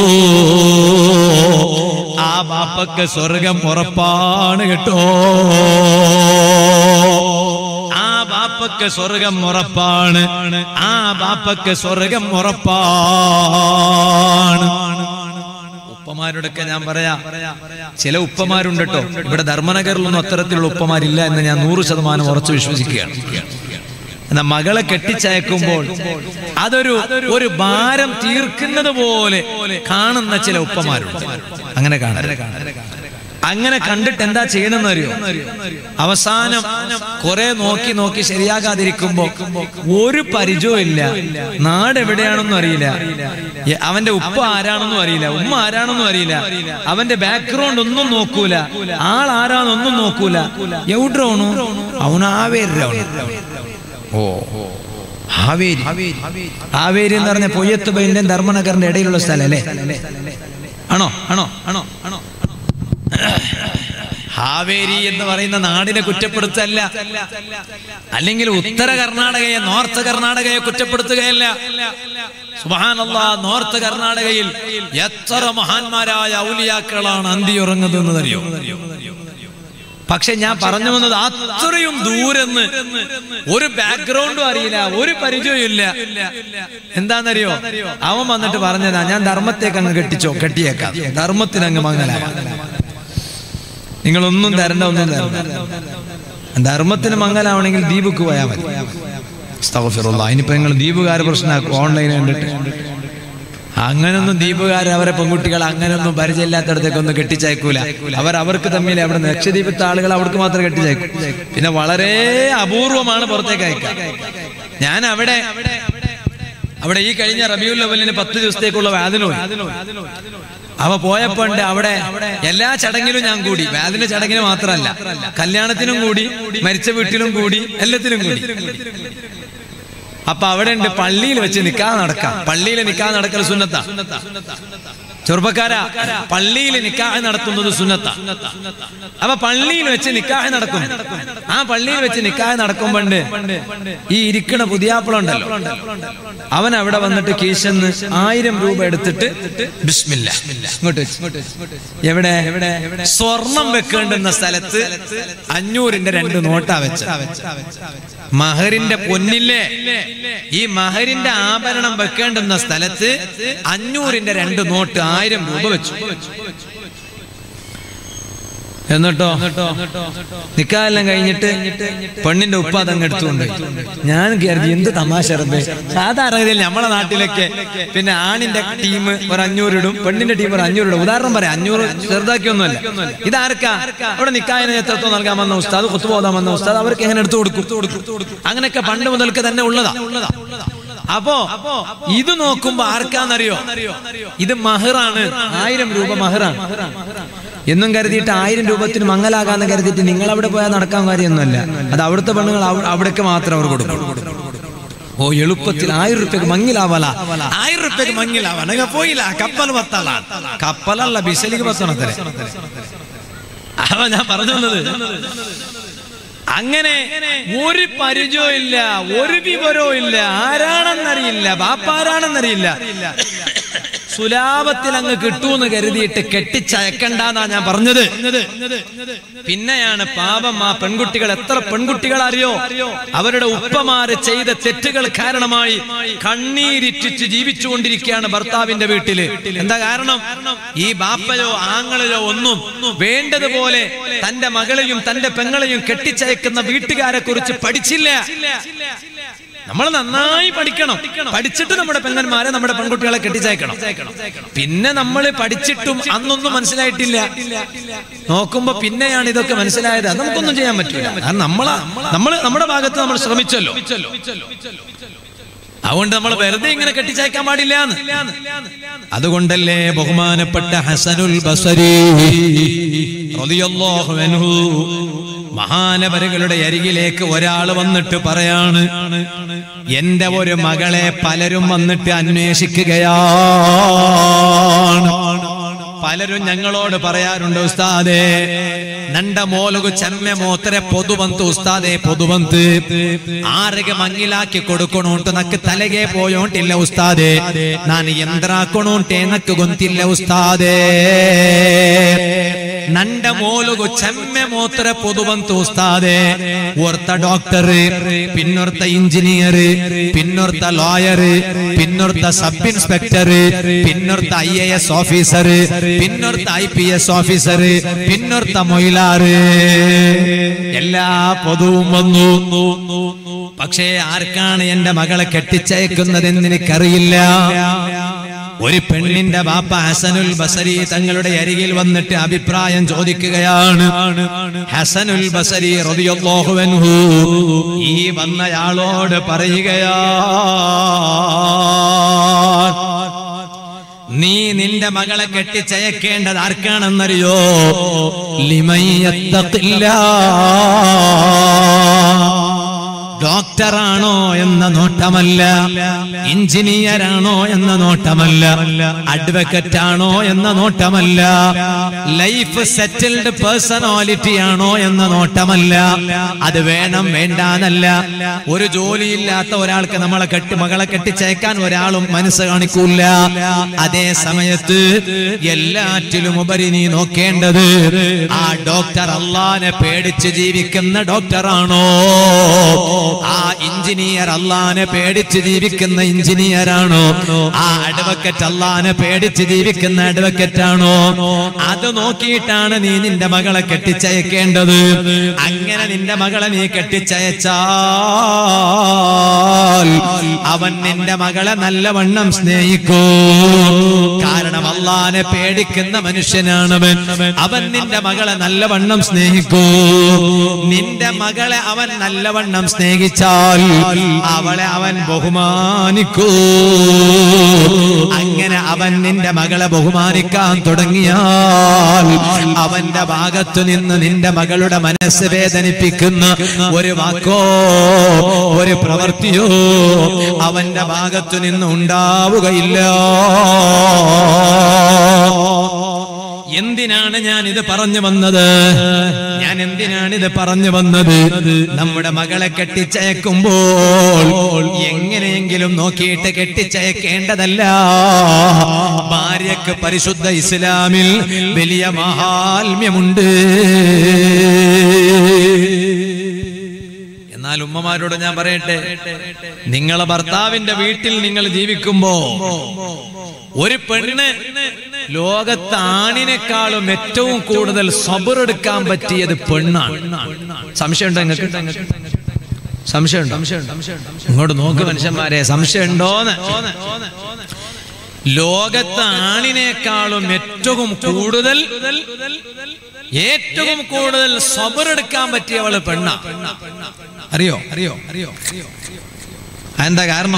ആ ബാപ്പക്ക് സ്വർഗം ഉറപ്പാണ് കേട്ടോ. ആ ബാപ്പക്ക് സ്വർഗം ഉറപ്പാണ്. ആ ബാപ്പക്ക് സ്വർഗം ഉറപ്പാണ്. ഉപ്പമാരോടൊക്കെ ഞാൻ പറയാ, ചില ഉപ്പമാരുണ്ട് കേട്ടോ. ഇവിടെ ധർമ്മനഗറിലൊന്നും അത്തരത്തിലുള്ള ഉപ്പമാരില്ല എന്ന് ഞാൻ 100% ഉറച്ചു വിശ്വസിക്കുകയാണ്. എന്നാ മകളെ കെട്ടിച്ചയക്കുമ്പോൾ ഒരു ഭാരം തീർക്കുന്നത് പോലെ കാണുന്ന ചില ഉപ്പമാരുണ്ട്. അങ്ങനെ അങ്ങനെ കണ്ടിട്ട് എന്താ ചെയ്യണമെന്ന് അറിയോ? അവസാനം കുറെ നോക്കി ശരിയാകാതിരിക്കുമ്പോ ഒരു പരിചയവും ഇല്ല, നാട് എവിടെയാണെന്നും അറിയില്ല, അവന്റെ ഉപ്പ ആരാണെന്നും അറിയില്ല, ഉമ്മ ആരാണെന്നും അറിയില്ല, അവന്റെ ബാക്ക്ഗ്രൗണ്ട് ഒന്നും നോക്കൂല, ആളാരാന്നൊന്നും നോക്കൂല. എവിടെയാണോ അവനാവേരാണ്. ഓ ഹാവേരി എന്ന് പറഞ്ഞ പൊയ്യത്ത് ബൈന്റെയും ധർമ്മനഗറിന്റെ ഇടയിലുള്ള സ്ഥലം അല്ലേ? ആണോ? ഹാവേരി എന്ന് പറയുന്ന നാടിനെ കുറ്റപ്പെടുത്തല്ല, അല്ലെങ്കിൽ ഉത്തര കർണാടകയെ നോർത്ത് കർണാടകയെ കുറ്റപ്പെടുത്തുകയല്ല. സുബ്ഹാനല്ലാഹ്, നോർത്ത് കർണാടകയിൽ എത്ര മഹാന്മാരായ ഔലിയാക്കളാണ് അന്തിയുറങ്ങുന്നതെന്നറിയോ? പക്ഷെ ഞാൻ പറഞ്ഞു വന്നത് അത്രയും ദൂരെന്ന് ഒരു ബാക്ക്ഗ്രൗണ്ടും അറിയില്ല, ഒരു പരിചയവും ഇല്ല. എന്താണെന്നറിയോ? അവൻ വന്നിട്ട് പറഞ്ഞതാ, ഞാൻ ധർമ്മത്തേക്ക് അങ്ങ് കെട്ടിയേക്കാം, ധർമ്മത്തിനങ്ങ് മംഗലാകാം, നിങ്ങളൊന്നും തരണ്ട, ഒന്നും തരണ്ട. ധർമ്മത്തിന് മംഗലാവണമെങ്കിൽ ദ്വീപുക്ക് പോയാൽ മതി. അസ്തഗ്ഫിറുല്ലാഹ്. ഇനിയിപ്പോ നിങ്ങൾ ദ്വീപുകാരെ പ്രശ്നമാക്കും ഓൺലൈൻ കണ്ടിട്ട്. അങ്ങനൊന്നും ദ്വീപുകാർ അവരെ പെൺകുട്ടികൾ അങ്ങനൊന്നും പരിചയമില്ലാത്തടത്തേക്കൊന്നും കെട്ടിച്ചയക്കൂല. അവർക്ക് തമ്മിൽ അവിടെ ലക്ഷദ്വീപത്തെ ആളുകൾ അവർക്ക് മാത്രം കെട്ടിച്ചയക്കും. പിന്നെ വളരെ അപൂർവമാണ് പുറത്തേക്ക് അയക്കുക. ഞാൻ അവിടെ ഈ കഴിഞ്ഞ റബീഉൽ അവ്വലിന് 10 ദിവസത്തേക്കുള്ള വാദിന് പോയി. അവ പോയപ്പോണ്ട് അവിടെ എല്ലാ ചടങ്ങിലും ഞാൻ കൂടി. വാദിന്റെ ചടങ്ങിന് മാത്രമല്ല, കല്യാണത്തിനും കൂടി, മരിച്ച വീട്ടിലും കൂടി, എല്ലാത്തിനും കൂടി. അപ്പൊ അവിടെ ഉണ്ട് പള്ളിയിൽ വെച്ച് നിക്കാഹ് നടക്കാം. പള്ളിയിൽ നിക്കാഹ് നടക്കൽ സുന്നത്താ. ചെറുപ്പക്കാരാ, പള്ളിയിൽ നിക്കാഹ് നടത്തുന്നത് സുന്നത്താ. അപ്പൊ പള്ളിയിൽ വെച്ച് നിക്കാഹ് നടക്കും. ആ പള്ളിയിൽ വെച്ച് നിക്കാഹ് നടക്കുമ്പോണ്ട് ഈ ഇരിക്കണ പുതിയാപ്പിള ഉണ്ടല്ലോ, അവൻ അവിടെ വന്നിട്ട് കീശന്ന് 1000 രൂപ എടുത്തിട്ട് ബിസ്മില്ലാ ഇങ്ങോട്ട് വെച്ച്. എവിടെ? സ്വർണം വെക്കേണ്ടുന്ന സ്ഥലത്ത് 500ന്റെ 2 നോട്ടാ വെച്ച. മഹറിന്റെ പൊന്നില്ലേ, ഈ മഹറിന്റെ ആഭരണം വെക്കേണ്ടുന്ന സ്ഥലത്ത് 500ന്റെ 2 നോട്ട് 1000 രൂപ വെച്ചു. എന്നിട്ടോ നിക്കാഹെല്ലാം കഴിഞ്ഞിട്ട് പെണ്ണിന്റെ ഉപ്പ അതങ്ങ് എടുത്തുകൊണ്ട് ഞാൻ കരുതി എന്ത് തമാശ റബ്ബേ. സാധാരണ നമ്മളെ നാട്ടിലൊക്കെ പിന്നെ ആണിന്റെ ടീം ഒരു 500 ഇടും, പെണ്ണിന്റെ ടീം ഒരു 500 ഇടും. ഉദാഹരണം പറയാം, 500 ചെറുതാക്കിയൊന്നുമല്ല. ഇതാർക്കാ? അവിടെ നിക്കാഹിന് നേതൃത്വം നൽകാൻ വന്ന ഉസ്താദ്, ഖുത്ബ ഓതാൻ വന്ന ഉസ്താദ്, അവർക്ക് എങ്ങനെ എടുത്തു കൊടുക്കും. അങ്ങനെയൊക്കെ പണ്ട് മുതൽക്ക് തന്നെ ഉള്ളതാ. അപ്പോ ഇത് നോക്കുമ്പോ ആർക്കാന്നറിയോ? ഇത് മഹറാണ്, 1000 രൂപ മഹറാണ് എന്നും കരുതിയിട്ട് 1000 രൂപത്തിന് മങ്ങലാകാന്ന് കരുതിയിട്ട് നിങ്ങൾ അവിടെ പോയാൽ നടക്കാൻ കാര്യമൊന്നുമല്ല. അത് അവിടുത്തെ പെണ്ണുങ്ങൾ അവിടേക്ക് മാത്രം അവർ കൊടുക്കും. ഓ എളുപ്പത്തിൽ 1000 രൂപയ്ക്ക് മങ്ങിലാവല, 1000 രൂപയ്ക്ക് മങ്ങിലാവാൻ പോയില്ല. കപ്പൽ പത്താള, കപ്പലല്ല ബിസലിക്ക് പത്തണത്തില്. അപ്പൊ ഞാൻ പറഞ്ഞു വന്നത്, അങ്ങനെ ഒരു പരിചയവും ഇല്ല, ഒരു വിവരവും ഇല്ല, ആരാണെന്നറിയില്ല, ബാപ്പാരാണെന്നറിയില്ല. സുലാഭത്തിൽ അങ്ങ് കിട്ടൂന്ന് കരുതിയിട്ട് കെട്ടിച്ചയക്കണ്ടെന്നാ ഞാൻ പറഞ്ഞത്. പിന്നെയാണ് പാപം ആ പെൺകുട്ടികൾ, എത്ര പെൺകുട്ടികൾ അറിയോ, അവരുടെ ഉപ്പമാര് ചെയ്ത തെറ്റുകൾ കാരണമായി കണ്ണീരിറ്റിച്ച് ജീവിച്ചുകൊണ്ടിരിക്കുകയാണ് ഭർത്താവിന്റെ വീട്ടില്. എന്താ കാരണം? ഈ ബാപ്പയോ ആങ്ങളയോ ഒന്നും വേണ്ടതുപോലെ തന്റെ മകളെയും തന്റെ പെങ്ങളെയും കെട്ടിച്ചയക്കുന്ന വീട്ടുകാരെ കുറിച്ച് പഠിച്ചില്ല. നമ്മൾ നന്നായി പഠിക്കണം, പഠിച്ചിട്ട് നമ്മുടെ പെങ്ങന്മാരെ, നമ്മുടെ പെൺകുട്ടികളെ കെട്ടിച്ചയക്കണം. പിന്നെ നമ്മൾ പഠിച്ചിട്ടും അന്നൊന്നും മനസ്സിലായിട്ടില്ല. നോക്കുമ്പോ പിന്നെയാണ് ഇതൊക്കെ മനസ്സിലായത്. അത് നമുക്കൊന്നും ചെയ്യാൻ പറ്റില്ല. കാരണം നമ്മുടെ ഭാഗത്ത് നമ്മൾ ശ്രമിച്ചല്ലോ. അതുകൊണ്ട് നമ്മൾ വെറുതെ ഇങ്ങനെ കെട്ടിച്ചയക്കാൻ പാടില്ല. അതുകൊണ്ടല്ലേ ബഹുമാനപ്പെട്ട ഹസനുൽ ബസരി റളിയല്ലാഹു അൻഹു മഹാനവരുകളുടെ അരികിലേക്ക് ഒരാൾ വന്നിട്ട് പറയാണ്, എന്റെ ഒരു മകളെ പലരും വന്നിട്ട് അന്വേഷിക്കുകയാണ്. പലരും ഞങ്ങളോട് പറയാറുണ്ട്, ഉസ്താദേ ನಂಡ ಮೋಲಗು ಚೆಮ್ಮೆ ಮೋತರೆ ಪೊದು ಬಂತು ಉಸ್ತಾದೆ ಪೊದು ಬಂತು ಆರಿಗೆ ಮಂಗಿಲಾಕಿ ಕೊಡುಕೊಣು ಉಂಟು ನಕ್ಕು ತಲೆಗೆ ಪೋಯೋಂಟಿಲ್ಲ ಉಸ್ತಾದೆ ನಾನು ಎಂದ್ರಾಕೊಣು ಉಂಟೆ ನಕ್ಕು ಗೊಂತಿಲ್ಲ ಉಸ್ತಾದೆ ನಂಡ ಮೋಲಗು ಚೆಮ್ಮೆ ಮೋತರೆ ಪೊದು ಬಂತು ಉಸ್ತಾದೆ ಒರ್ತ ಡಾಕ್ಟರ್ പിന്നൊരുത്ത എഞ്ചിനീയർ പിന്നൊരുത്ത ലോയർ പിന്നൊരുത്ത സബ് ഇൻസ്പെക്ടർ പിന്നൊരുത്ത IAS ഓഫീസർ പിന്നൊരുത്ത IPS ഓഫീസർ പിന്നൊരുത്ത മൊയിലാറ് എല്ലാ പൊതുവും വന്നു. പക്ഷേ ആർക്കാണ് എന്റെ മകളെ കെട്ടിച്ചയക്കുന്നതെന്ന് എനിക്കറിയില്ല. ഒരു പെണ്ണിന്റെ ബാപ്പ ഹസനുൽ ബസരി തങ്ങളുടെ അരികിൽ വന്നിട്ട് അഭിപ്രായം ചോദിക്കുകയാണ്. ഹസനുൽ ബസരി റളിയല്ലാഹു അൻഹു ഈ വന്നയാളോട് പറയുകയാ, നീ നിന്റെ മകളെ കെട്ടിച്ചയക്കേണ്ടത് ആർക്കാണെന്നറിയോ? ലിമയ്യത്തഖില്ലാ, ഡോക്ടറാണോ എന്ന നോട്ടമല്ല, എഞ്ചിനീയറാണോ എന്ന നോട്ടമല്ല, അഡ്വക്കറ്റ് ആണോ എന്ന നോട്ടമല്ല, ലൈഫ് സെറ്റിൽഡ് പേഴ്സണാലിറ്റി ആണോ എന്ന നോട്ടമല്ല. അത് വേണം വേണ്ടാന്നല്ല. ഒരു ജോലിയില്ലാത്ത ഒരാൾക്ക് മകളെ കെട്ടിച്ചയക്കാൻ ഒരാളും മനസ്സ് കാണിക്കൂല. അതേ സമയത്ത് എല്ലാറ്റിലും ഉപരി നീ നോക്കേണ്ടത് ആ ഡോക്ടർ അല്ലാഹനെ പേടിച്ച് ജീവിക്കുന്ന ഡോക്ടറാണോ, ആ എഞ്ചിനീയർ അല്ലാഹനെ പേടിച്ച് ജീവിക്കുന്ന എഞ്ചിനീയറാണോ, ആ അഡ്വക്കറ്റ് അല്ലാഹനെ പേടിച്ച് ജീവിക്കുന്ന അഡ്വക്കറ്റ് ആണോ? അത് നോക്കിയിട്ടാണ് നീ നിന്റെ മകളെ കെട്ടിച്ചയക്കേണ്ടത്. അങ്ങനെ നിന്റെ മകളെ നീ കെട്ടിച്ചയച്ചാൽ അവൻ നിന്റെ മകളെ നല്ലവണ്ണം സ്നേഹിക്കൂ. കാരണം അല്ലാഹനെ പേടിക്കുന്ന മനുഷ്യനാണവൻ. അവൻ നിന്റെ മകളെ നല്ലവണ്ണം സ്നേഹിക്കൂ. നിന്റെ മകളെ അവൻ നല്ലവണ്ണം സ്നേഹിക്കും. സ്നേഹിച്ചാൽ അവളെ അവൻ ബഹുമാനിക്കൂ. അങ്ങനെ അവൻ നിന്റെ മകളെ ബഹുമാനിക്കാൻ തുടങ്ങിയാൽ അവന്റെ ഭാഗത്തു നിന്ന് നിന്റെ മകളുടെ മനസ്സ് വേദനിപ്പിക്കുന്ന ഒരു വാക്കോ ഒരു പ്രവൃത്തിയോ അവന്റെ ഭാഗത്തു നിന്ന് ഉണ്ടാവുകയില്ല. എന്തിനാണ് ഞാൻ ഇത് പറഞ്ഞു വന്നത്? നമ്മുടെ മകളെ കെട്ടിച്ചയക്കുമ്പോൾ എങ്ങനെയെങ്കിലും നോക്കിയിട്ട് കെട്ടിച്ചയക്കേണ്ടതല്ല. ഭാര്യക്ക് പരിശുദ്ധ ഇസ്ലാമിൽ വലിയ മഹാത്മ്യമുണ്ട്. എന്നാൽ ഉമ്മമാരോട് ഞാൻ പറയട്ടെ, നിങ്ങളെ ഭർത്താവിന്റെ വീട്ടിൽ നിങ്ങൾ ജീവിക്കുമ്പോ ഒരു പെണ്ണ് ലോകത്ത് ആണിനേക്കാളും ഏറ്റവും കൂടുതൽ സബറെടുക്കാൻ പറ്റിയത് പെണ്ണാണ്. സംശയമുണ്ടോ നിങ്ങൾക്ക്? സംശയമുണ്ടോ? ഇങ്ങോട്ട് നോക്ക് മനുഷ്യന്മാരെ, സംശയമുണ്ടോന്ന്? ലോകത്ത് ആണിനേക്കാളും ഏറ്റവും കൂടുതൽ സബറെടുക്കാൻ പറ്റിയവള് പെണ്ണാ. അറിയോ? എന്താ കാരണം?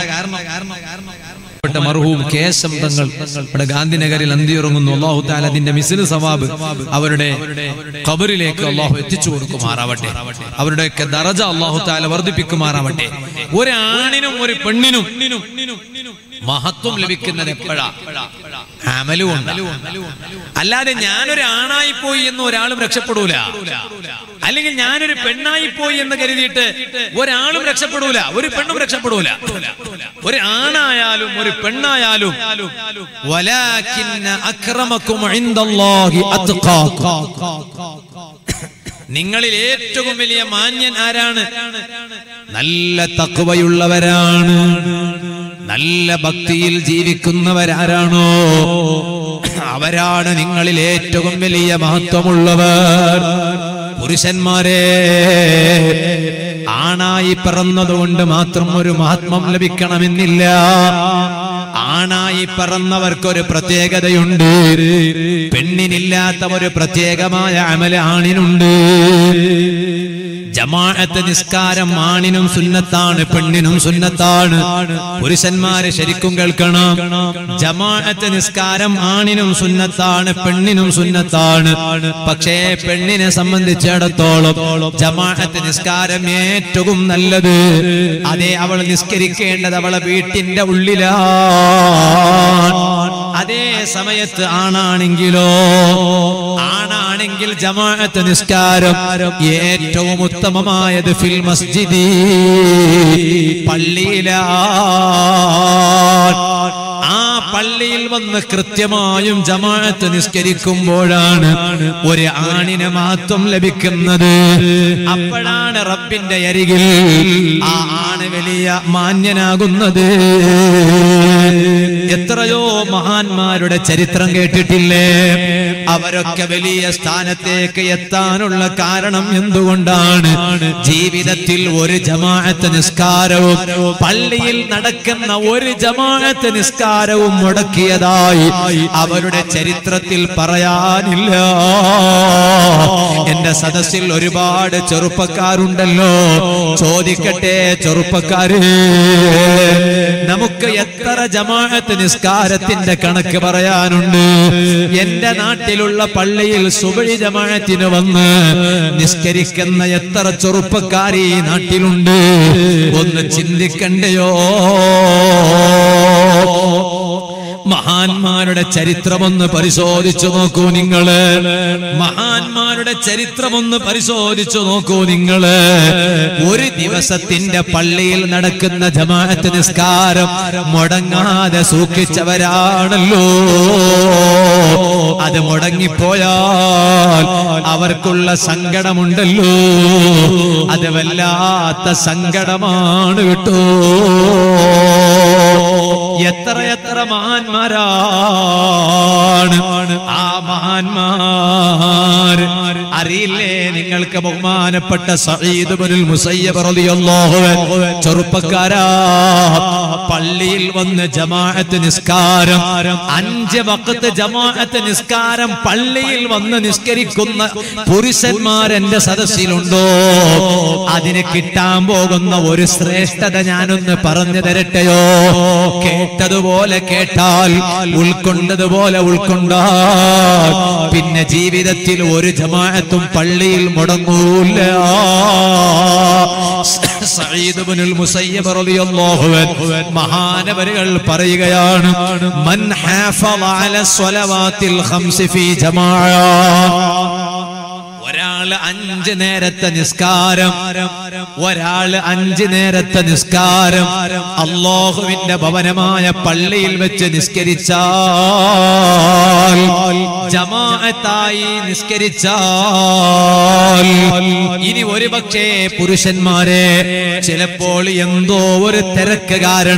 മർഹൂം കേശം തങ്ങൾ ഇവിടെ ഗാന്ധിനഗറിൽ അന്തിയുറങ്ങുന്നു. അല്ലാഹു തആല അതിന്റെ മിസ്ലു സവാബ് അവരുടെ ഖബറിലേക്ക് അല്ലാഹു എത്തിച്ചു കൊടുക്കുമാറാവട്ടെ. അവരുടെയൊക്കെ ദറജ അല്ലാഹു തആല വർദ്ധിപ്പിക്കുമാറാവട്ടെ. ഒരാണിനും ഒരു പെണ്ണിനും മഹത്വം ലഭിക്കുന്നത് എപ്പോഴാ? അമലുണ്ട്. അല്ലാതെ ഞാനൊരു ആണായി പോയി എന്ന് ഒരാളും രക്ഷപ്പെടൂല, അല്ലെങ്കിൽ ഞാനൊരു പെണ്ണായി പോയി എന്ന് കരുതിയിട്ട് ഒരാളും രക്ഷപ്പെടൂല, ഒരു പെണ്ണും രക്ഷപ്പെടൂല. ഒരു ആണായാലും ഒരു പെണ്ണായാലും വലാകിന്ന അക്രമകും ഇൻദല്ലാഹി അത്ഖാകും, നിങ്ങളിൽ ഏറ്റവും വലിയ മാന്യൻ ആരാണ്? നല്ല തഖ്വയുള്ളവരാണ്, നല്ല ഭക്തിയിൽ ജീവിക്കുന്നവരാരാണോ അവരാണ് നിങ്ങളിൽ ഏറ്റവും വലിയ മഹത്വമുള്ളവർ. പുരുഷന്മാരെ, ആണായി പിറന്നതുകൊണ്ട് മാത്രം ഒരു മഹത്വം ലഭിക്കണമെന്നില്ല. ആണായി പിറന്നവർക്കൊരു പ്രത്യേകതയുണ്ട്, പെണ്ണിനില്ലാത്ത ഒരു പ്രത്യേകമായ അമൽ ആണിനുണ്ട്. ജമാഅത്ത് നിസ്കാരം ആണിനും സുന്നത്താണ്, പെണ്ണിനും സുന്നത്താണ്. പുരുഷന്മാര് ശരിക്കും കേൾക്കണം, ജമാഅത്ത് നിസ്കാരം ആണിനും സുന്നത്താണ്, പെണ്ണിനും സുന്നത്താണ്. പക്ഷേ പെണ്ണിനെ സംബന്ധിച്ചിടത്തോളം ജമാഅത്ത് നിസ്കാരം ഏറ്റവും നല്ലത്. അതേ, അവൾ നിസ്കരിക്കേണ്ടത് അവളെ വീട്ടിന്റെ ഉള്ളിലാണ്. അതേ സമയത്ത് ആണാണെങ്കിൽ ജമാഅത്ത് നിസ്കാരം ഏറ്റവും ഉത്തമമായത് ഫിൽ മസ്ജിദി, പള്ളിയിലാണ്. ആ പള്ളിയിൽ വന്ന് കൃത്യമായും ജമാഅത്ത് നിസ്കരിക്കുമ്പോഴാണ് ഒരു ആണിന് മഹത്വം ലഭിക്കുന്നത്. അപ്പോഴാണ് റബ്ബിന്റെ അരികിൽ ആ ആണ് വലിയ മാന്യനാകുന്നത്. എത്രയോ മഹാന്മാരുടെ ചരിത്രം കേട്ടിട്ടില്ലേ? അവരൊക്കെ വലിയ സ്ഥാനത്തേക്ക് എത്താനുള്ള കാരണം എന്തുകൊണ്ടാണ്? ജീവിതത്തിൽ ഒരു ജമാഅത്ത് നിസ്കാരവും, പള്ളിയിൽ നടക്കുന്ന ഒരു ജമാഅത്ത് നിസ്കാരവും മുടക്കിയതായി അവരുടെ ചരിത്രത്തിൽ പറയാനില്ല. എന്റെ സദസ്സിൽ ഒരുപാട് ചെറുപ്പക്കാരുണ്ടല്ലോ. ചോദിക്കട്ടെ ചെറുപ്പക്കാരെ, നമുക്ക് എത്ര ജമാഅത്ത് നിസ്കാരത്തിന്റെ കണക്ക് പറയാനുണ്ട്? എന്റെ നാട്ടിലുള്ള പള്ളിയിൽ സുബഹി ജമാഅത്തിന് വന്ന് നിസ്കരിക്കുന്ന എത്ര ചെറുപ്പക്കാർ ഈ നാട്ടിലുണ്ട്? ഒന്ന് ചിന്തിക്കണ്ടയോ? മഹാന്മാരുടെ ചരിത്രമൊന്ന് പരിശോധിച്ചു നോക്കൂ നിങ്ങള്. മഹാന്മാരുടെ ചരിത്രമൊന്ന് പരിശോധിച്ചു നോക്കൂ നിങ്ങള്. ഒരു ദിവസത്തിന്റെ പള്ളിയിൽ നടക്കുന്ന ജമാഅത്ത് നിസ്കാരം മുടങ്ങാതെ സൂക്ഷിച്ചവരാണല്ലോ. അത് മുടങ്ങിപ്പോയാൽ അവർക്കുള്ള സങ്കടമുണ്ടല്ലോ, അത് വല്ലാത്ത സങ്കടമാണ് കേട്ടോ. എത്ര മഹാന്മാരാണ് ആ മഹാന്മാർ! അറിയില്ലേ നിങ്ങൾക്ക്? ബഹുമാനപ്പെട്ട സഈദ് ഇബ്നുൽ മുസയ്യബ് റളിയല്ലാഹു അൻഹു ചെറുപ്പക്കാരാ, പള്ളിയിൽ വന്ന് ജമാഅത്ത് നിസ്കാരം, 5 വഖത്ത് ജമാഅത്ത് നിസ്കാരം പള്ളിയിൽ വന്ന് നിസ്കരിക്കുന്ന പുരുഷന്മാർ എന്റെ സദസ്സിലുണ്ടോ? അതിന് കിട്ടാൻ പോകുന്ന ഒരു ശ്രേഷ്ഠത ഞാനൊന്ന് പറഞ്ഞു തരട്ടെയോ? കേട്ടതുപോലെ കേട്ടാൽ, ഉൾക്കൊണ്ടതുപോലെ ഉൾക്കൊണ്ടാൽ പിന്നെ ജീവിതത്തിൽ ഒരു ജമാഅത്തും പള്ളിയിൽ മുടങ്ങൂല. സഈദ് ഇബ്നുൽ മുസയ്യിബ് റളിയല്ലാഹു അൻഹു മഹാനവരുകൾ പറയുകയാണ്, മൻ ഹാഫള അല സ്വലവാത്തിൽ ഖംസ് ഫീ ജമാഅ, ഒരാൾ 5 നേരത്തെ നിസ്കാരം, ഒരാൾ 5 നേരത്തെ നിസ്കാരം അല്ലാഹുവിന്റെ ഭവനമായ പള്ളിയിൽ വെച്ച് നിസ്കരിച്ചാൽ, ജമാഅത്തായി നിസ്കരിച്ചാൽ, ഇനി ഒരുപക്ഷേ പുരുഷന്മാരെ ചിലപ്പോൾ എന്തോ ഒരു തിരക്ക്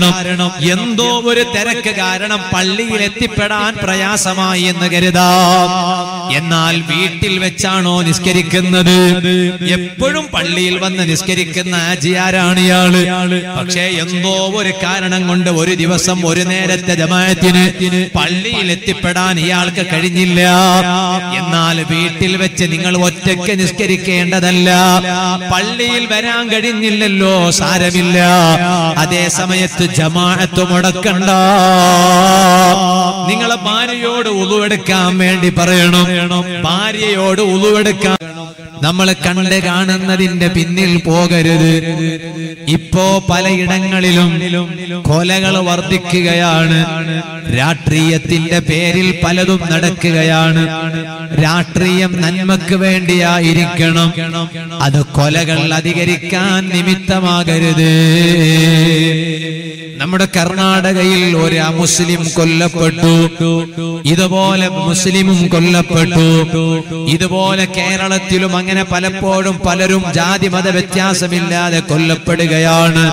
കാരണം പള്ളിയിൽ എത്തിപ്പെടാൻ പ്രയാസമായി എന്ന് കരുതാം. എന്നാൽ വീട്ടിൽ വെച്ചാണോ നിസ്കരിക്കുന്നത്? എപ്പോഴും പള്ളിയിൽ വന്ന് നിസ്കരിക്കുന്ന ആജിയാരാണ് ഇയാള്. പക്ഷേ എന്തോ ഒരു കാരണം കൊണ്ട് ഒരു ദിവസം ഒരു നേരത്തെ ജമാഅത്തിന് പള്ളിയിൽ എത്തിപ്പെടാൻ ഇയാൾക്ക് കഴിഞ്ഞില്ല. എന്നാൽ വീട്ടിൽ വെച്ച് നിങ്ങൾ ഒറ്റയ്ക്ക് നിസ്കരിക്കേണ്ടതല്ല. പള്ളിയിൽ വരാൻ കഴിഞ്ഞില്ലല്ലോ, സാരമില്ല. അതേ സമയത്ത് ജമാഅത്ത് മുടക്കണ്ട. നിങ്ങളെ ഭാര്യയോട് ഉളുവെടുക്കാൻ വേണ്ടി പറയണം. ഭാര്യയോട് ഉളുവെടുക്കാൻ നമ്മൾ കണ്ട് കാണുന്നതിന്റെ പിന്നിൽ പോകരുത്. ഇപ്പോ പലയിടങ്ങളിലും കൊലകൾ വർദ്ധിക്കുകയാണ്. രാഷ്ട്രീയത്തിന്റെ പേരിൽ പലതും നടക്കുകയാണ്. രാഷ്ട്രീയം നന്മക്ക് വേണ്ടിയായിരിക്കണം, അത് കൊലകൾ അധികരിക്കാൻ നിമിത്തമാകരുത്. നമ്മുടെ കർണാടകയിൽ ഒരു അമുസ്ലിം കൊല്ലപ്പെട്ടു, ഇതുപോലെ മുസ്ലിമും കൊല്ലപ്പെട്ടു. ഇതുപോലെ കേരളത്തിലും അങ്ങനെ പലപ്പോഴും പലരും ജാതി മത വ്യത്യാസമില്ലാതെ കൊല്ലപ്പെടുകയാണ്.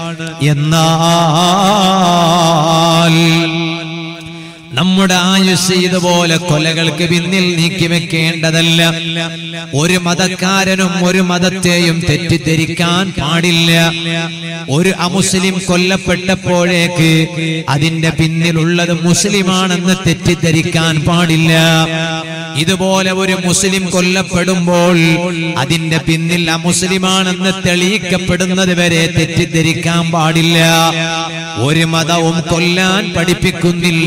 എന്നാൽ നമ്മുടെ ആയുസ് ഇതുപോലെ കൊലകൾക്ക് പിന്നിൽ നീക്കി വെക്കേണ്ടതല്ല. ഒരു മതക്കാരനും ഒരു മതത്തെയും തെറ്റിദ്ധരിക്കാൻ പാടില്ല. ഒരു അമുസ്ലിം കൊല്ലപ്പെട്ടപ്പോഴേക്ക് അതിന്റെ പിന്നിലുള്ളത് മുസ്ലിമാണെന്ന് തെറ്റിദ്ധരിക്കാൻ പാടില്ല. ഇതുപോലെ ഒരു മുസ്ലിം കൊല്ലപ്പെടുമ്പോൾ അതിന്റെ പിന്നിൽ അമുസ്ലിമാണെന്ന് തെളിയിക്കപ്പെടുന്നത് വരെ തെറ്റിദ്ധരിക്കാൻ പാടില്ല. ഒരു മതവും കൊല്ലാൻ പഠിപ്പിക്കുന്നില്ല.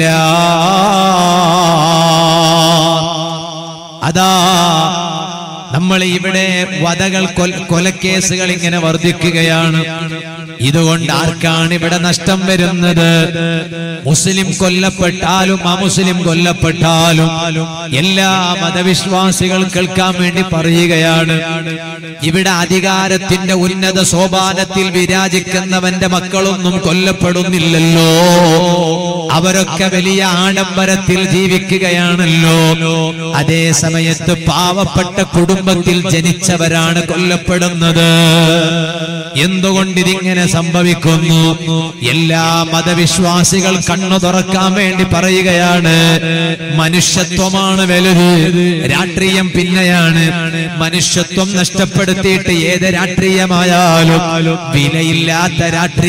അതാ നമ്മൾ ഇവിടെ വധകൾ കൊലക്കേസുകൾ ഇങ്ങനെ വർദ്ധിക്കുകയാണ്. ഇതുകൊണ്ട് ആർക്കാണ് ഇവിടെ നഷ്ടം വരുന്നത്? മുസ്ലിം കൊല്ലപ്പെട്ടാലും അമുസ്ലിം കൊല്ലപ്പെട്ടാലും എല്ലാ മതവിശ്വാസികൾ കേൾക്കാൻ വേണ്ടി പറയുകയാണ്, ഇവിടെ അധികാരത്തിന്റെ ഉന്നത സോപാനത്തിൽ വിരാജിക്കുന്നവന്റെ മക്കളൊന്നും കൊല്ലപ്പെടുന്നില്ലല്ലോ. അവരൊക്കെ വലിയ ആഡംബരത്തിൽ ജീവിക്കുകയാണല്ലോ. അതേ സമയത്ത് പാവപ്പെട്ട കുടുംബത്തിൽ ജനിച്ചവരാണ് കൊല്ലപ്പെടുന്നത്. എന്തുകൊണ്ടിതിങ്ങനെ സംഭവിക്കുന്നു? എല്ലാ മതവിശ്വാസികൾ കണ്ണു തുറക്കാൻ വേണ്ടി പറയുകയാണ്, മനുഷ്യത്വമാണ് വലുത്, രാഷ്ട്രീയം പിന്നെയാണ്. മനുഷ്യത്വം നഷ്ടപ്പെടുത്തിയിട്ട് ഏത് രാഷ്ട്രീയമായാലും വിലയില്ലാത്ത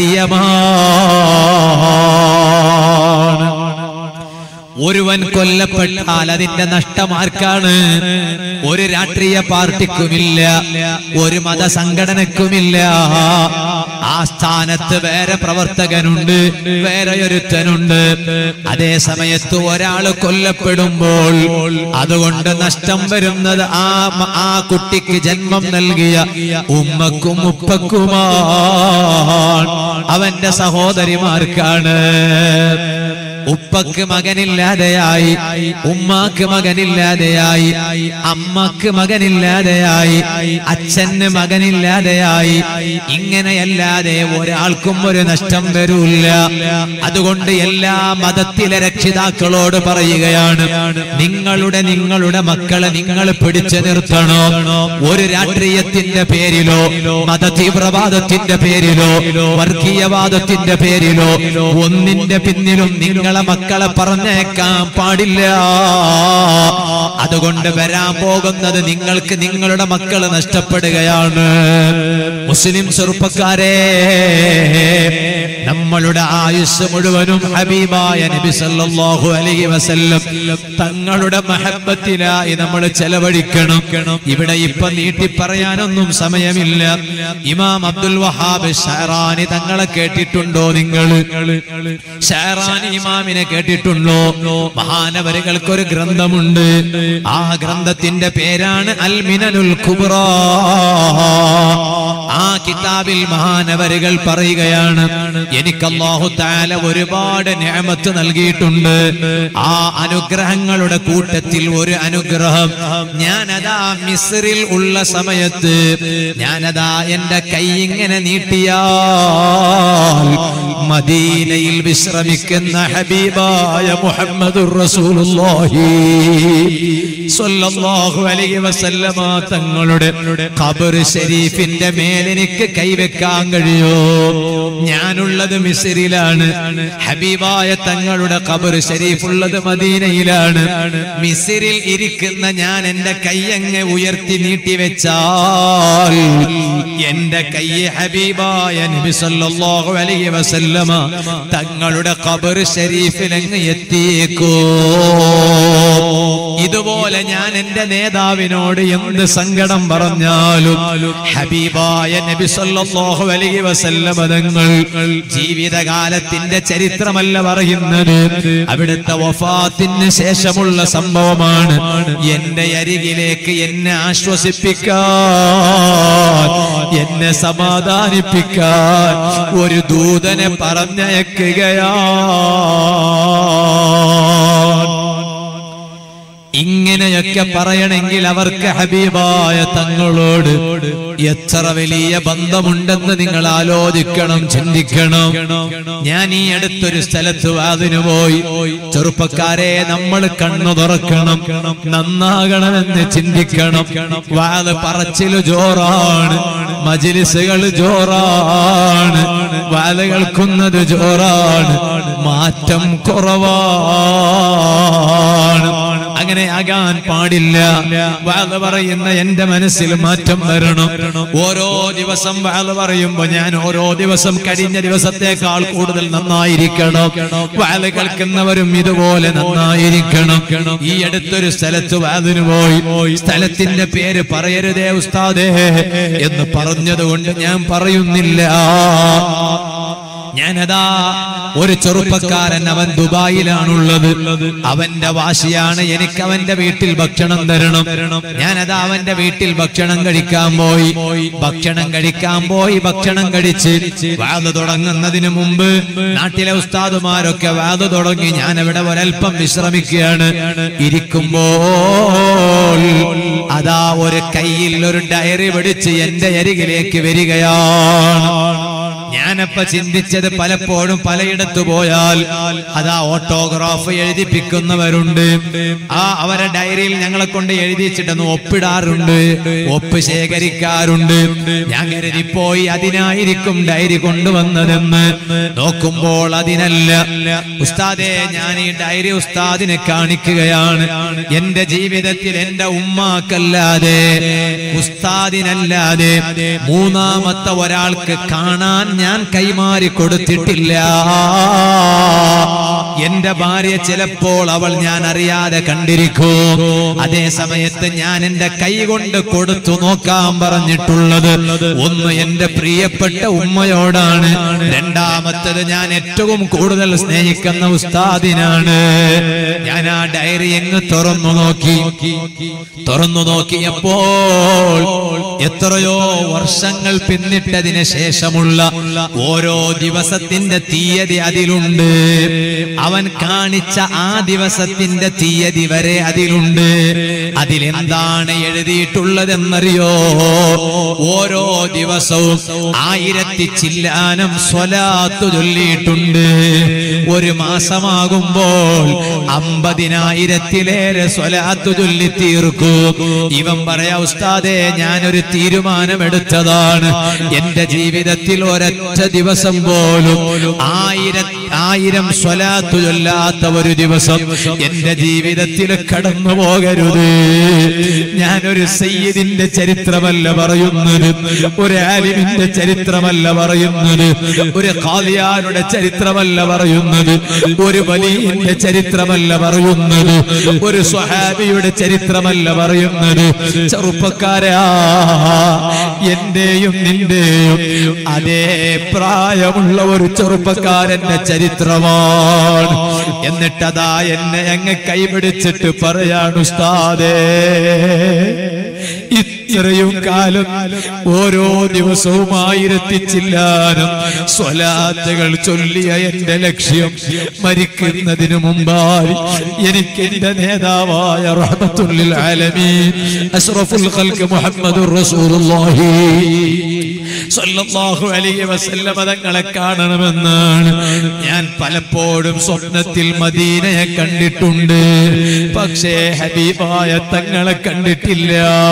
രാഷ്ട്രീയമാണ്. ഒരുവൻ കൊല്ലപ്പെട്ടാൽ അതിന്റെ നഷ്ടം ആർക്കാണ്? ഒരു രാഷ്ട്രീയ പാർട്ടിക്കുമില്ല, ഒരു മതസംഘടനക്കുമില്ല. ആ സ്ഥാനത്ത് വേറെ പ്രവർത്തകനുണ്ട്, വേറെ ഒരുത്തനുണ്ട്. അതേ സമയത്ത് ഒരാൾ കൊല്ലപ്പെടുമ്പോൾ അതുകൊണ്ട് നഷ്ടം വരുന്നത് ആ കുട്ടിക്ക് ജന്മം നൽകിയ ഉമ്മക്കും ഉപ്പക്കുമാണ്, അവന്റെ സഹോദരിമാർക്കാണ്. ഉപ്പക്ക് മകനില്ലാതെയായി, ഉമ്മാക്ക് മകനില്ലാതെയായി, അമ്മക്ക് മകനില്ലാതെയായി, അച്ഛന് മകനില്ലാതെയായി. ഇങ്ങനെയല്ലാതെ ഒരാൾക്കും ഒരു നഷ്ടം വരൂല്ല. അതുകൊണ്ട് എല്ലാ മതത്തിലെ രക്ഷിതാക്കളോട് പറയുകയാണ്, നിങ്ങളുടെ മക്കളെ നിങ്ങൾ പിടിച്ചു നിർത്തണോ. ഒരു രാഷ്ട്രീയത്തിന്റെ പേരിലോ മത തീവ്രവാദത്തിന്റെ പേരിലോ വർഗീയവാദത്തിന്റെ പേരിലോ ഒന്നിന്റെ പിന്നിലും നിങ്ങളെ നിങ്ങളെ മക്കളെ പറഞ്ഞേക്കാൻ പാടില്ല. അതുകൊണ്ട് വരാൻ പോകുന്നത് നിങ്ങൾക്ക് നിങ്ങളുടെ മക്കള് നഷ്ടപ്പെടുകയാണ്. മുസ്ലിം ചെറുപ്പക്കാരെ, നമ്മളുടെ ആയുസ് മുഴുവനും ഹബീബായ നബി സല്ലല്ലാഹു അലൈഹി വസല്ലം തങ്ങളുടെ മഹബ്ബത്തിലായി നമ്മൾ ചെലവഴിക്കണം. ഇവിടെ ഇപ്പൊ നീട്ടി പറയാനൊന്നും സമയമില്ല. ഇമാം അബ്ദുൽ വഹാബ് ഷഅറാനി തങ്ങളെ കേട്ടിട്ടുണ്ടോ നിങ്ങൾ? ഷഅറാനി ഇമാമിനെ കേട്ടിട്ടുണ്ടോ? മഹാനവരുകൾക്കൊരു ഗ്രന്ഥമുണ്ട്. ആ ഗ്രന്ഥത്തിന്റെ പേരാണ് അൽ മിനനുൽ കുബ്ര. ആ കിതാബിൽ മഹാനവരുകൾ പറയുകയാണ്, എനിക്ക് അല്ലാഹു തആല ഒരുപാട് നിഅമത്ത് നൽകിയിട്ടുണ്ട്. ആ അനുഗ്രഹങ്ങളുടെ കൂട്ടത്തിൽ ഒരു അനുഗ്രഹം, ഞാനതാ മിസ്രിൽ ഉള്ള സമയത്ത് ഞാനതാ എന്റെ കൈ ഇങ്ങനെ നീട്ടിയാൽ മദീനയിൽ വിശ്രമിക്കുന്ന ഹബീബായ മുഹമ്മദുർ റസൂലുള്ളാഹി സ്വല്ലല്ലാഹു അലൈഹി വസല്ലമ തങ്ങളുടെ ഖബർ ശരീഫിന്റെ മേലെനിക്ക് കൈവെക്കാൻ കഴിയോ? ഞാനുള്ളത് മിസ്രിലാണ്, ഹബീബായ തങ്ങളുടെ ഖബർ ശരീഫ് ഉള്ളത് മദീനയിലാണ്. മിസ്രിൽ ഇരിക്കുന്ന ഞാൻ എന്റെ കൈയങ്ങ് ഉയർത്തി നീട്ടിവെച്ചാൽ എന്റെ കൈ ഹബീബായ നബി സല്ലല്ലാഹു അലൈഹി വസല്ലമ തങ്ങളുടെ ഖബർ ശരീഫിലങ്ങ് എത്തിയേക്കോ. ഇതുപോലെ ഞാൻ എന്റെ നേതാവിനോട് എന്ത് സങ്കടം പറഞ്ഞാലും ഹബീബായ നബി സല്ലല്ലാഹു അലൈഹി വസല്ലമ തങ്ങൾ ജീവിതകാലത്തിന്റെ ചരിത്രമല്ല പറയുന്നത്, അവിടുത്തെ വഫാത്തിന് ശേഷമുള്ള സംഭവമാണ്. എന്റെ അരികിലേക്ക് എന്നെ ആശ്വസിപ്പിക്കാൻ, എന്നെ സമാധാനിപ്പിക്കാൻ ഒരു ദൂതനെ പറഞ്ഞയക്കുകയാണ്. ഇങ്ങനെയൊക്കെ പറയണമെങ്കിൽ അവർക്ക് ഹബീബായ തങ്ങളോട് എത്ര വലിയ ബന്ധമുണ്ടെന്ന് നിങ്ങൾ ആലോചിക്കണം, ചിന്തിക്കണം. ഞാൻ ഈ അടുത്തൊരു സ്ഥലത്ത് വാതിന് പോയി. ചെറുപ്പക്കാരെ, നമ്മൾ കണ്ണു തുറക്കണം, നന്നാകണമെന്ന് ചിന്തിക്കണം. വാത് പറച്ചില് ജോറാണ്, മജ്‌ലിസുകൾ ജോറാണ്, വാത് കേൾക്കുന്നത് ജോറാണ്, മാറ്റം കുറവാണ്. അങ്ങനെ ആകാൻ പാടില്ല. വാത് പറയുന്ന എന്റെ മനസ്സിൽ മാറ്റം വരണം. ഓരോ ദിവസം വാത് പറയുമ്പോ ഞാൻ ഓരോ ദിവസം കഴിഞ്ഞ ദിവസത്തേക്കാൾ കൂടുതൽ നന്നായിരിക്കണം. വാത് കേൾക്കുന്നവരും ഇതുപോലെ നന്നായിരിക്കണം. ഈ അടുത്തൊരു സ്ഥലത്ത് വാതിന് പോയി. സ്ഥലത്തിന്റെ പേര് പറയരുതേ ഉസ്താദേ എന്ന് പറഞ്ഞതുകൊണ്ട് ഞാൻ പറയുന്നില്ല. ഞാനതാ ഒരു ചെറുപ്പക്കാരൻ, അവൻ ദുബായിലാണുള്ളത്. അവന്റെ വാശിയാണ് എനിക്ക് അവന്റെ വീട്ടിൽ ഭക്ഷണം തരണം. ഞാനതാ അവന്റെ വീട്ടിൽ ഭക്ഷണം കഴിക്കാൻ പോയി. ഭക്ഷണം കഴിച്ച് വാത് തുടങ്ങുന്നതിന് മുമ്പ് നാട്ടിലെ ഉസ്താദുമാരൊക്കെ വാത് തുടങ്ങി. ഞാൻ അവിടെ ഒരൽപ്പം വിശ്രമിക്കുകയാണ്. ഇരിക്കുമ്പോൾ അതാ ഒരു കയ്യിൽ ഒരു ഡയറി പിടിച്ച് എന്റെ അരികിലേക്ക് വരികയാണ്. ഞാനപ്പ ചിന്തിച്ചത്, പലപ്പോഴും പലയിടത്ത് പോയാൽ അതാ ഓട്ടോഗ്രാഫ് എഴുതിപ്പിക്കുന്നവരുണ്ട്. അവരെ ഡയറിയിൽ ഞങ്ങളെ കൊണ്ട് എഴുതിച്ചിട്ടൊന്ന് ഒപ്പിടാറുണ്ട്, ഒപ്പ് ശേഖരിക്കാറുണ്ട്. ഞാൻ കരുതിപ്പോയി അതിനായിരിക്കും ഡയറി കൊണ്ടുവന്നതെന്ന്. നോക്കുമ്പോൾ അതിനല്ല. ഉസ്താദേ, ഞാൻ ഈ ഡയറി ഉസ്താദിനെ കാണിക്കുകയാണ്. എന്റെ ജീവിതത്തിൽ എന്റെ ഉമ്മാക്കല്ലാതെ, ഉസ്താദിനല്ലാതെ മൂന്നാമത്തെ ഒരാൾക്ക് കാണാൻ ഞാൻ കൈമാറി കൊടുത്തിട്ടില്ല. എന്റെ ഭാര്യ ചിലപ്പോൾ അവൾ ഞാൻ അറിയാതെ കണ്ടിരിക്കും. അതേ സമയത്ത് ഞാൻ എന്റെ കൈ കൊണ്ട് കൊടുത്തു നോക്കാൻ പറഞ്ഞിട്ടുള്ളത് ഒന്ന് എന്റെ പ്രിയപ്പെട്ട ഉമ്മയോടാണ്, രണ്ടാമത്തത് ഞാൻ ഏറ്റവും കൂടുതൽ സ്നേഹിക്കുന്ന ഉസ്താദിനാണ്. ഞാൻ ആ ഡയറി എങ്ങ് തുറന്നു നോക്കിയപ്പോൾ എത്രയോ വർഷങ്ങൾ പിന്നിട്ടതിന് ശേഷമുള്ള ഓരോ ദിവസത്തിന്റെ തീയതി അതിലുണ്ട്. അവൻ കാണിച്ച ആ ദിവസത്തിന്റെ തീയതി വരെ അതിലുണ്ട്. അതിലെന്താണ് എഴുതിയിട്ടുള്ളതെന്നറിയോ? ഓരോ ദിവസവും 1000 ചില്ലാനം സ്വലാത്ത് ചൊല്ലിയിട്ടുണ്ട്. ഒരു മാസമാകുമ്പോൾ 50,000-ലേറെ സ്വലാത്ത് ചൊല്ലി തീർക്കും. ഇവൻ പറയാ, ഉസ്താദേ, ഞാനൊരു തീരുമാനമെടുത്തതാണ്. എന്റെ ജീവിതത്തിൽ ഒരൊറ്റ ദിവസം പോലും 1000 സ്വലാത്ത് ചൊല്ലാത്ത ഒരു ദിവസം എന്റെ ജീവിതത്തിൽ കടന്നു പോകരുത്. ഞാനൊരു സയ്യിദിന്റെ ചരിത്രമല്ല പറയുന്നത്, ഒരു ആലിമിന്റെ ചരിത്രമല്ല പറയുന്നത്, ഒരു ഖാദിയാരുടെ ചരിത്രമല്ല പറയുന്നത്, ഒരു വലിയന്റെ ചരിത്രമല്ല പറയുന്നത്, ഒരു സ്വഹാബിയുടെ ചരിത്രമല്ല പറയുന്നത്. ചെറുപ്പക്കാരാ, എന്റെയും നിന്റെയും അതേ പ്രായമുള്ള ഒരു ചെറുപ്പക്കാരന്റെ ചരിത്രമാണ്. എന്നിട്ടതാ എന്നെ അങ്ങ് കൈപിടിച്ചിട്ട് പറയാണ്, ഉസ്താദേ, ഇത്രയും കാലം ഓരോ ദിവസവും 1000 ചില്ലാനം സ്വലാത്തുകൾ ചൊല്ലിയ എന്റെ ലക്ഷ്യം മരിക്കുന്നതിന് മുമ്പായി എനിക്ക് എന്റെ നേതാവായ റഹ്മത്തുൽ ലിൽ ആലമീൻ അഷ്റഫുൽ ഖൽഖ് മുഹമ്മദുർ റസൂലുള്ളാഹി സ്വല്ലല്ലാഹു അലൈഹി വസല്ലം തങ്ങളെ കാണണമെന്നാണ് ഞാൻ പലപ്പോഴും സ്വപ്നത്തിൽ മദീനയെ കണ്ടിട്ടുണ്ട്. പക്ഷേ ഹബീബായ തങ്ങളെ കണ്ടിട്ടില്ല.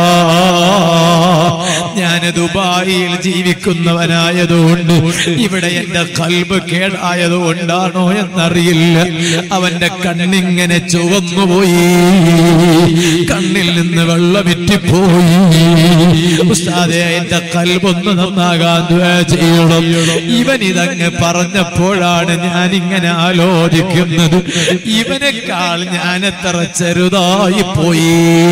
ഞാൻ ദുബായിൽ ജീവിക്കുന്നവനായതുകൊണ്ട് ഇവിടെ എന്റെ ഖൽബ് കേടായതുകൊണ്ടാണോ എന്നറിയില്ല, അവന്റെ കണ്ണിങ്ങനെ ചുവന്നുപോയി, കണ്ണിൽ നിന്ന് വെള്ളമിറ്റിപ്പോയി. ഉസ്താദേ, എന്റെ ഖൽബൊന്ന് നന്നാകാൻ ദുആ ചെയ്യണം. ഇവൻ ഇതങ്ങ് പറഞ്ഞപ്പോഴാണ് ഞാൻ ഇങ്ങനെ ആലോചിക്കുന്നത്, ഇവനേക്കാൾ ഞാൻ എത്ര ചെറുതായി പോയി.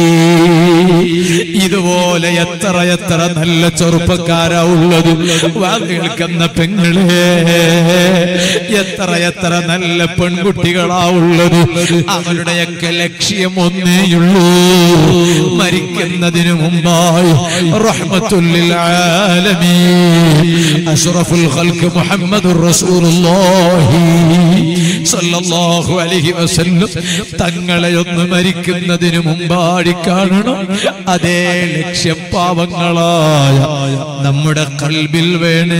ഇതുപോലെ എത്ര എത്ര നല്ല ചെറുപ്പക്കാരാ ഉള്ളത്. കേൾക്കുന്ന പെങ്ങളെ, എത്ര എത്ര നല്ല പെൺകുട്ടികളാ ഉള്ളത്. അവരുടെയൊക്കെ ലക്ഷ്യം ഒന്നേയുള്ളൂ, മരിക്കുന്നതിന് മുമ്പായി റഹ്മത്തുൽ ലിൽ ആലമീൻ അഷ്റഫുൽ ഖൽഖ് മുഹമ്മദുർ റസൂലുള്ളാഹി സ്വല്ലല്ലാഹു അലൈഹി വസല്ലം തങ്ങളെ ഒന്ന് മരിക്കുന്നതിന് മുമ്പായി കാണണം. അതേ ലക്ഷ്യം പാവങ്ങളായ നമ്മുടെ ഖൽബിൽ വേണേ.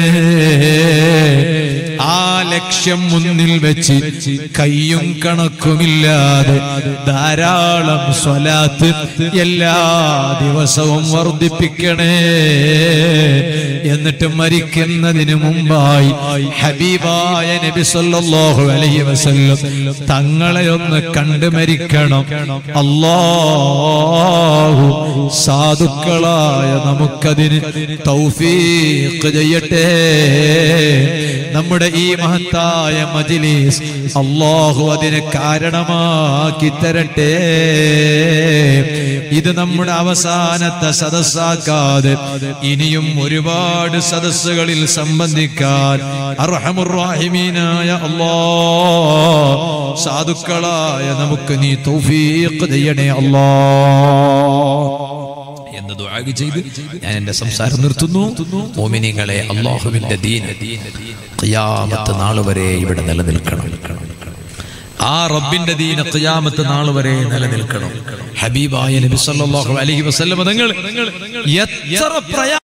ആ ലക്ഷ്യം മുന്നിൽ വെച്ച് കയ്യും കണക്കുമില്ലാതെ ധാരാളം സ്വലാത്ത് എല്ലാ ദിവസവും വർദ്ധിപ്പിക്കണേ. എന്നിട്ട് മരിക്കുന്നതിന് മുമ്പായി ഹബീബായ നബി സല്ലല്ലാഹു അലൈഹി വസല്ലം തങ്ങളെ ഒന്ന് കണ്ടു മരിക്കണം. അല്ലാഹു സാധുക്കളായ നമുക്കതിന് തൗഫീഖ് ചെയ്യട്ടെ. നമ്മുടെ ഈ മഹത്തായ മജ്ലിസ് അല്ലാഹു അതിന് കാരണമാക്കി തരട്ടെ. ഇത് നമ്മുടെ അവസാനത്തെ സദസ്സാക്കാതെ ഇനിയും ഒരുപാട് സദസ്സുകളിൽ സംബന്ധിക്കാൻ അർഹമുർ റഹീമീനായ അല്ലാഹ് സാധുക്കളായ നമുക്ക് നീ തൗഫീഖ് ചെയ്യണേ അല്ലാഹ് എന്ന് ദുആ ചെയ്ത് ഞാൻ എന്റെ സംസാരം നിർത്തുന്നു. മുഅ്മിനീങ്ങളെ, അല്ലാഹുവിന്റെ ദീൻ ഖിയാമത്ത് നാൾ വരെ ഇവിടെ നിലനിൽക്കണം. ആ റബ്ബിന്റെ ദീൻ ഖിയാമത്ത് നാൾ വരെ നിലനിൽക്കണം. ഹബീബായ നബി സല്ലല്ലാഹു അലൈഹി വസല്ലം തങ്ങൾ എത്ര